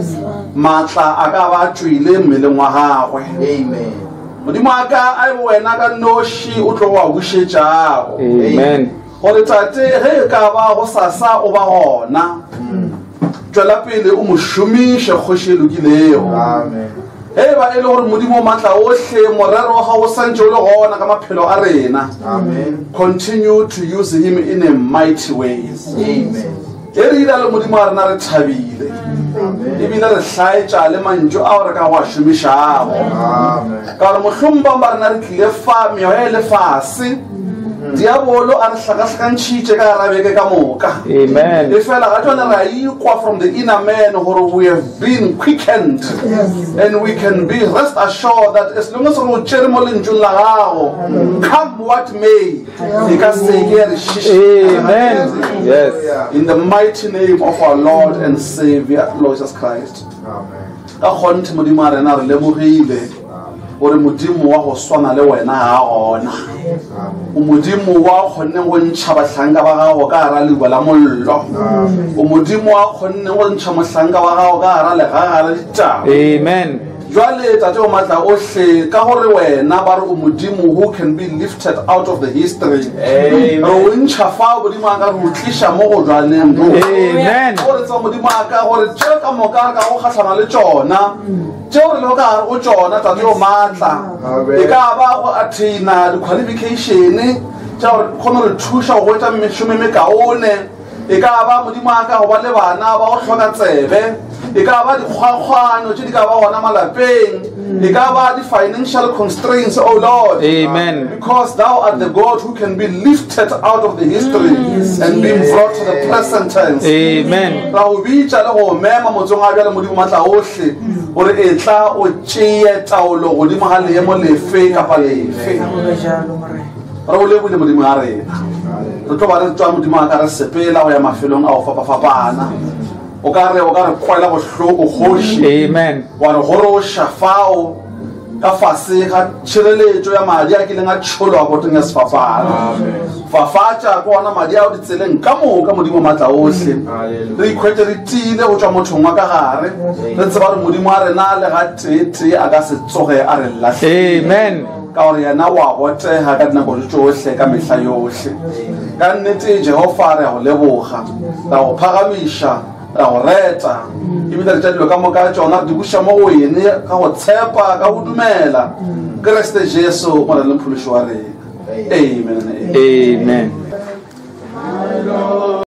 maatla a ka ba tswile mmeleng wa gagwe. Modimo a ka a be wena ka noši o tlo wa bušetšago. Amen. Gore tate ge e ka ba go sasa o ba gona, tšwela pele o mo šomiše kgoši e lokilego. Ge ba e le gore modimo maatla ohle morero wa gago santše o le gona ka maphelo a rena, continue to use him in a mighty ways. E re ila le modimo a rena re thabile, ebile re hlaetša le mantšu ao re ka go a šomišago, ka gore mohlompa ba rena re tlile fa meoya e le fase, diabolo a re hlakahlakantšhitše ka gara beke ka moka. Amen. E fela ga tšwane ra ikwa from the inner man gore we have been quickened, and we can be rest assured that as long as re o tšere mo lentšong la gago, come what may, e ka seke ya re šiša. Amen. Yes. In the mighty name of our Lord and Savior, Lord Jesus Christ. Ka kgonthe modimo a rena re lebogile gore modimo wa go swana le wena ga gona, o modimo wa kgonneng go ntšha bahlanka ba gago ka gara leua la mollo, o modimo wa kgonneng go ntšha mohlanka wa gago ka gara legaga la ditaba. Amen. Jwale tate o maatla ohle ka gore wena ba re o modimo who can be lifted out of the history, re o ntšha fa modimo a ka re o tliša mo go jwaneng bo. Amen. Gore tsa modimo a ka gore tšeo ka moka ka go kgahlana le tšona, tšeo re le ka gare go tšona tate o maatla, e ka ba go athaina di-qualification tša gore kgone re thuša go etša mešome mekaone, e ka ba modimo a ka go ba le bana ba go hloka tsebe, e ka ba dikgwakgwano tše di ka ba gona malapeng, e ka ba di-financial constraints, oh Lord. Amen. Because thou art the God who can be lifted out of the history and be brought to the present tense. Amen. Ra o bitša le go mema motsong a bjale modimo maatla ohle gore e tla o tšee taolo godimo ga leemo lefe kapa lefe. Re o lebile modimo a rena, re tlo ba re tswa modimo a ka re sepela go ya mafelong a go fapafapana, o ka re kwela bohloko kgoši. Amen. Wa re goroša fao ka fase ga tšhireletšo ya madi a kileng a tšholwa kotong ya sefapana, fafatša ko ona madi ao ditseleng ka moka modimo maatla ohle, re ikhwetse re tile go tšwa mothong wa ka gare, re tseba gore modimo a rena le ga tee a ka se tsoge a re lahlile. Amen. Ka gore yena wa botega ka dinako tšohle ka mehla yohle. Ka nnete Jehova re a go leboga, ra go phagamiša, ra go reta, ebile re tša dilo ka moka tšona re di buša mo go ene ka go tshepa ka go dumela Kriste Jesu mo re le mphološi wa rena. Amen. Amen.